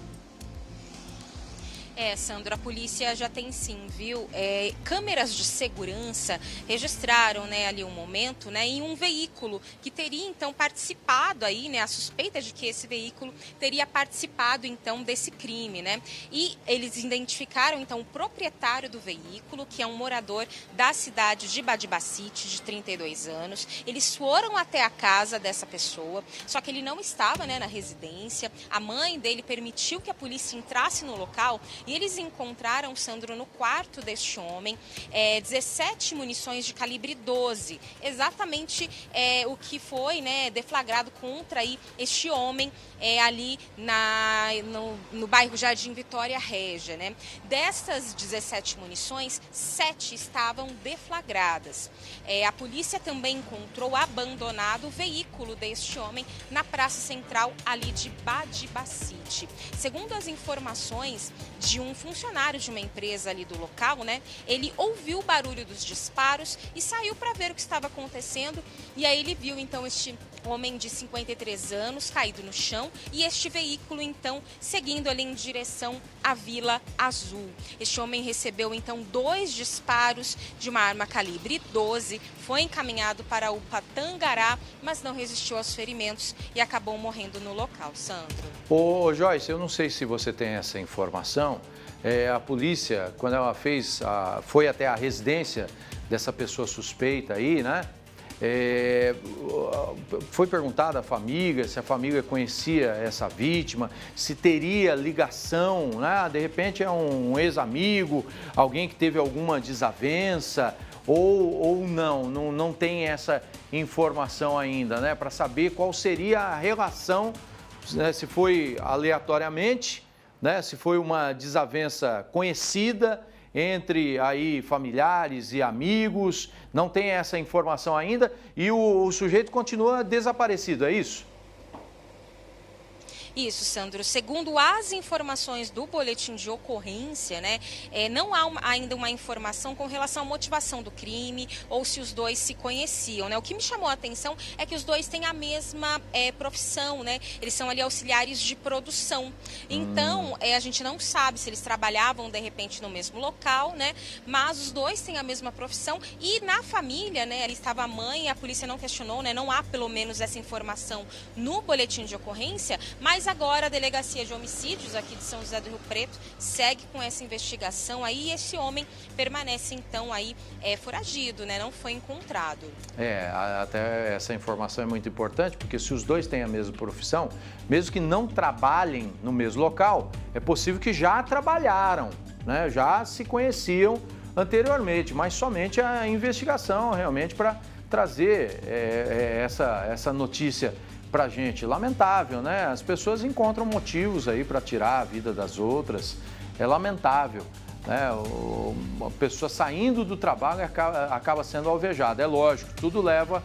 Sandro, a polícia já tem sim, viu? Câmeras de segurança registraram, né, ali um momento, né, em um veículo que teria então participado aí, né, a suspeita de que esse veículo teria participado então desse crime, né? E eles identificaram então o proprietário do veículo, que é um morador da cidade de Badibacite, de 32 anos. Eles foram até a casa dessa pessoa, só que ele não estava, né, na residência. A mãe dele permitiu que a polícia entrasse no local. E eles encontraram, Sandro, no quarto deste homem, 17 munições de calibre 12. Exatamente o que foi, né, deflagrado contra aí este homem ali no bairro Jardim Vitória Régia, né? Dessas 17 munições, 7 estavam deflagradas. A polícia também encontrou abandonado o veículo deste homem na praça central ali de Badibacite. Segundo as informações de um funcionário de uma empresa ali do local, né? Ele ouviu o barulho dos disparos e saiu para ver o que estava acontecendo. E aí ele viu então este homem de 53 anos caído no chão e este veículo então seguindo ali em direção à Vila Azul. Este homem recebeu então 2 disparos de uma arma calibre 12, foi encaminhado para o UPA Tangará, mas não resistiu aos ferimentos e acabou morrendo no local. Sandro. Ô Joyce, eu não sei se você tem essa informação, a polícia, quando ela foi até a residência dessa pessoa suspeita aí, né? Foi perguntada à família se a família conhecia essa vítima, se teria ligação, né? De repente é um ex-amigo, alguém que teve alguma desavença ou não tem essa informação ainda, né? Para saber qual seria a relação, né? Se foi aleatoriamente, né? Se foi uma desavença conhecida entre aí familiares e amigos, não tem essa informação ainda e o sujeito continua desaparecido, é isso? Isso, Sandro. Segundo as informações do boletim de ocorrência, né, não há ainda uma informação com relação à motivação do crime ou se os dois se conheciam, né? O que me chamou a atenção é que os dois têm a mesma profissão, né? Eles são ali auxiliares de produção. Então, a gente não sabe se eles trabalhavam de repente no mesmo local, né? Mas os dois têm a mesma profissão e na família, né? Ali estava a mãe, a polícia não questionou, né? Não há pelo menos essa informação no boletim de ocorrência, mas agora a Delegacia de Homicídios aqui de São José do Rio Preto segue com essa investigação aí e esse homem permanece então aí foragido, né? Não foi encontrado. Até essa informação é muito importante, porque se os dois têm a mesma profissão, mesmo que não trabalhem no mesmo local, é possível que já trabalharam, né? Já se conheciam anteriormente, mas somente a investigação realmente para trazer essa notícia pra gente. Lamentável, né? As pessoas encontram motivos aí para tirar a vida das outras. É lamentável, né? A pessoa saindo do trabalho acaba sendo alvejada. É lógico, tudo leva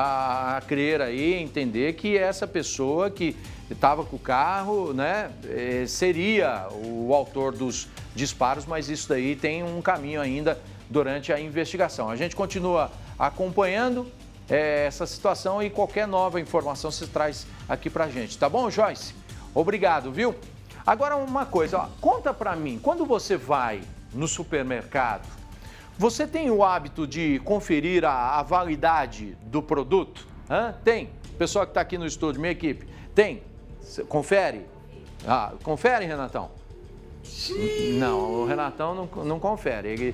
a crer aí, entender que essa pessoa que estava com o carro, né, seria o autor dos disparos, mas isso daí tem um caminho ainda durante a investigação. A gente continua acompanhando essa situação e qualquer nova informação se traz aqui pra gente, tá bom, Joyce? Obrigado, viu? Agora uma coisa, ó, conta pra mim, quando você vai no supermercado, você tem o hábito de conferir a validade do produto? Tem? Pessoal que tá aqui no estúdio, minha equipe, tem? Confere? Confere, Renatão? Sim. Não, o Renatão não confere,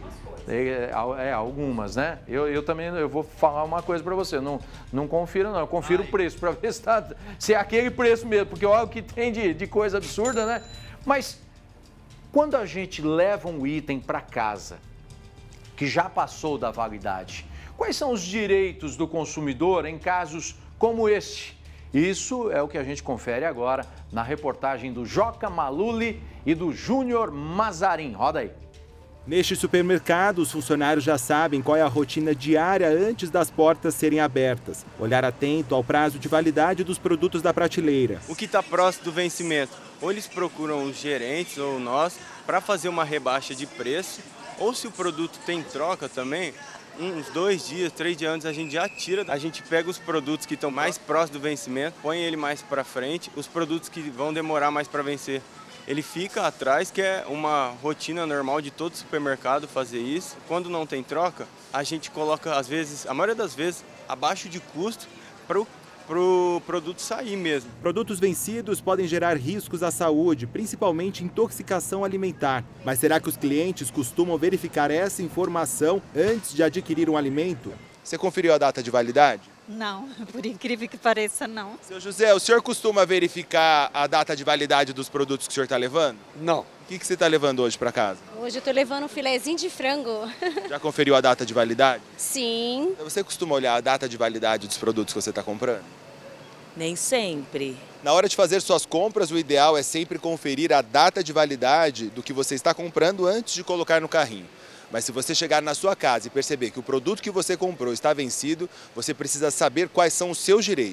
algumas, né? Eu também vou falar uma coisa para você, não confiro não, eu confiro o preço para ver se é aquele preço mesmo, porque olha o que tem de coisa absurda, né? Mas quando a gente leva um item para casa que já passou da validade, quais são os direitos do consumidor em casos como este? Isso é o que a gente confere agora na reportagem do Joca Maluli e do Júnior Mazarin. Roda aí. Neste supermercado, os funcionários já sabem qual é a rotina diária antes das portas serem abertas. Olhar atento ao prazo de validade dos produtos da prateleira. O que está próximo do vencimento, ou eles procuram os gerentes ou nós para fazer uma rebaixa de preço, ou se o produto tem troca também, uns 2 dias, 3 dias antes a gente já tira, a gente pega os produtos que estão mais próximos do vencimento, põe ele mais para frente, os produtos que vão demorar mais para vencer, ele fica atrás, que é uma rotina normal de todo supermercado fazer isso. Quando não tem troca, a gente coloca, às vezes, a maioria das vezes, abaixo de custo para o produto sair mesmo. Produtos vencidos podem gerar riscos à saúde, principalmente intoxicação alimentar. Mas será que os clientes costumam verificar essa informação antes de adquirir um alimento? Você conferiu a data de validade? Não, por incrível que pareça, não. Seu José, o senhor costuma verificar a data de validade dos produtos que o senhor está levando? Não. O que você está levando hoje para casa? Hoje eu estou levando um filezinho de frango. Já conferiu a data de validade? Sim. Você costuma olhar a data de validade dos produtos que você está comprando? Nem sempre. Na hora de fazer suas compras, o ideal é sempre conferir a data de validade do que você está comprando antes de colocar no carrinho. Mas se você chegar na sua casa e perceber que o produto que você comprou está vencido, você precisa saber quais são os seus direitos.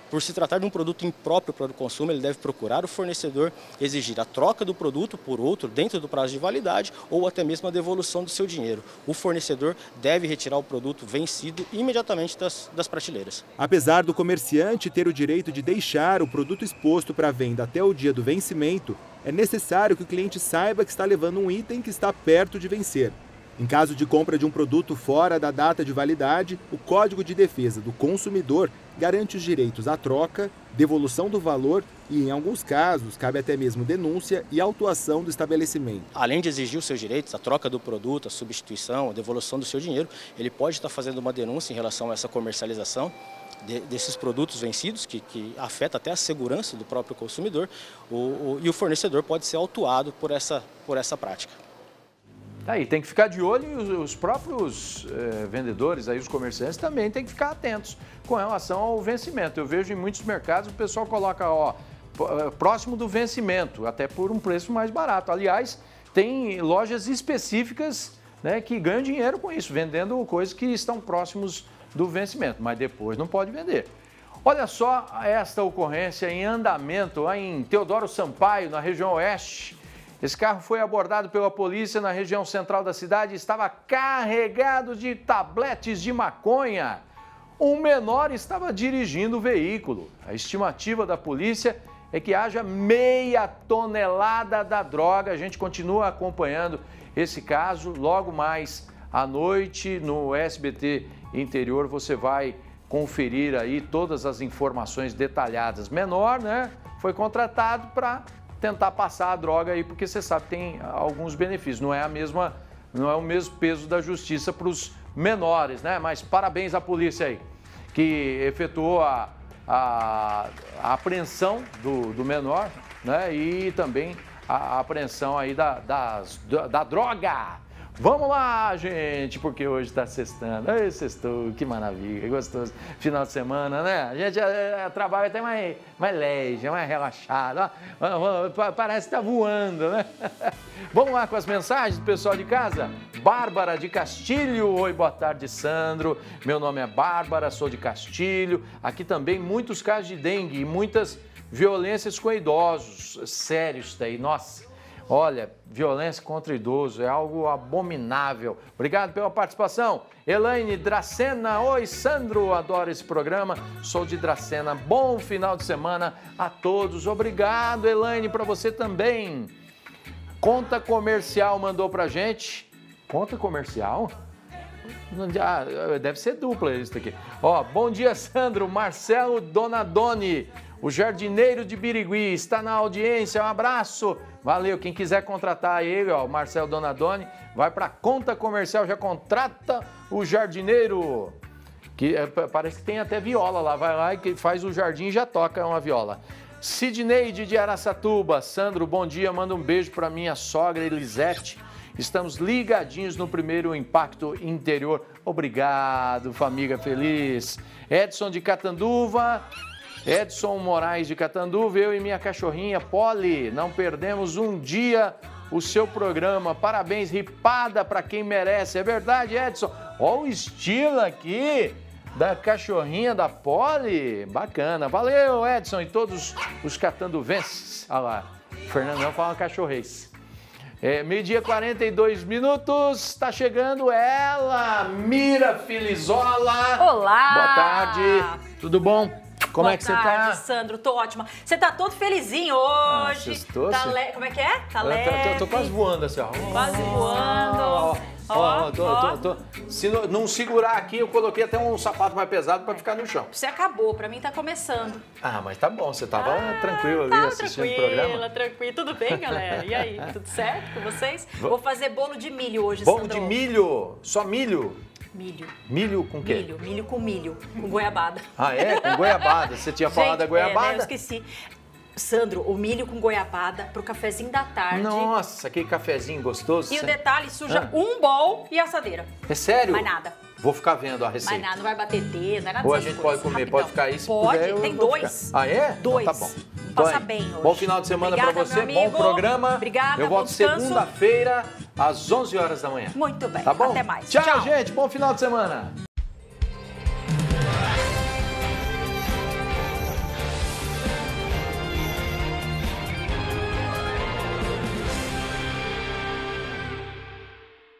Por se tratar de um produto impróprio para o consumo, ele deve procurar o fornecedor, exigir a troca do produto por outro dentro do prazo de validade ou até mesmo a devolução do seu dinheiro. O fornecedor deve retirar o produto vencido imediatamente das prateleiras. Apesar do comerciante ter o direito de deixar o produto exposto para venda até o dia do vencimento, é necessário que o cliente saiba que está levando um item que está perto de vencer. Em caso de compra de um produto fora da data de validade, o Código de Defesa do Consumidor garante os direitos à troca, devolução do valor e, em alguns casos, cabe até mesmo denúncia e autuação do estabelecimento. Além de exigir os seus direitos, a troca do produto, a substituição, a devolução do seu dinheiro, ele pode estar fazendo uma denúncia em relação a essa comercialização desses produtos vencidos, que afeta até a segurança do próprio consumidor, e o fornecedor pode ser autuado por essa prática. Aí tem que ficar de olho e os próprios vendedores, aí, os comerciantes, também tem que ficar atentos com relação ao vencimento. Eu vejo em muitos mercados o pessoal coloca, próximo do vencimento, até por um preço mais barato. Aliás, tem lojas específicas, né, que ganham dinheiro com isso, vendendo coisas que estão próximos do vencimento, mas depois não pode vender. Olha só esta ocorrência em andamento lá em Teodoro Sampaio, na região oeste. Esse carro foi abordado pela polícia na região central da cidade e estava carregado de tabletes de maconha. Um menor estava dirigindo o veículo. A estimativa da polícia é que haja meia tonelada da droga. A gente continua acompanhando esse caso. Logo mais à noite no SBT Interior você vai conferir aí todas as informações detalhadas. Menor, né? Foi contratado para tentar passar a droga aí, porque você sabe que tem alguns benefícios. Não é o mesmo peso da justiça para os menores, né? Mas parabéns à polícia aí, que efetuou a apreensão do menor, né? E também a apreensão aí da droga. Vamos lá, gente, porque hoje está sextando. Ei, sextou, que maravilha, gostoso. Final de semana, né? A gente trabalha até mais leve, mais relaxado. Parece que está voando, né? Vamos lá com as mensagens do pessoal de casa? Bárbara de Castilho. Oi, boa tarde, Sandro. Meu nome é Bárbara, sou de Castilho. Aqui também muitos casos de dengue e muitas violências com idosos. Sério isso daí, nossa. Olha, violência contra idoso é algo abominável. Obrigado pela participação. Elaine Dracena. Oi, Sandro, adoro esse programa. Sou de Dracena. Bom final de semana a todos. Obrigado, Elaine, para você também. Conta Comercial mandou pra gente. Conta Comercial? Deve ser dupla isso aqui. Ó, bom dia, Sandro. Marcelo Donadoni, o jardineiro de Birigui, está na audiência. Um abraço. Valeu, quem quiser contratar ele, ó, o Marcelo Donadoni, vai para Conta Comercial, já contrata o jardineiro, que parece que tem até viola lá, vai lá e faz o jardim e já toca uma viola. Sidneide de Araçatuba. Sandro, bom dia, manda um beijo para minha sogra Elisete. Estamos ligadinhos no primeiro Impacto Interior. Obrigado, família feliz. Edson de Catanduva. Edson Moraes de Catanduva, eu e minha cachorrinha Polly, não perdemos um dia o seu programa. Parabéns, ripada para quem merece. É verdade, Edson? Olha o estilo aqui da cachorrinha da Polly. Bacana. Valeu, Edson, e todos os catanduvenses. Olha lá, o Fernandão fala cachorrês. Meio-dia, 42 minutos, está chegando ela, Mira Filizola. Olá! Boa tarde, tudo bom? Como é que você tá? Boa tarde, Sandro, tô ótima. Você tá todo felizinho hoje. Como é que é? Tá leve. Eu tô quase voando assim, ó. Quase voando. Se não segurar aqui, eu coloquei até um sapato mais pesado para ficar no chão. Você acabou, pra mim tá começando. Ah, mas tá bom, você tava tranquilo ali assistindo o programa? Tranquilo. Tudo bem, galera? E aí, tudo certo com vocês? Vou fazer bolo de milho hoje, Bolo Sandro. de milho? Só milho? Milho. Milho com quê? Milho com goiabada. Ah, é? Com goiabada. Você tinha falado da goiabada? Eu esqueci. Sandro, o milho com goiabada pro cafezinho da tarde. Nossa, aquele cafezinho gostoso. E o detalhe, suja um bowl e assadeira. É sério? Mais nada. Vou ficar vendo a receita. Mais nada, não vai bater dedo, não é nada. Ou a gente pode comer, rapidão. pode ficar isso. Pode, puder, tem dois. Ah, é? Dois. Então tá bom. Passa bem hoje. Bom final de semana para você, bom programa. Obrigada, eu volto segunda-feira às 11 horas da manhã. Muito bem, tá bom? até mais. Tchau, gente, bom final de semana.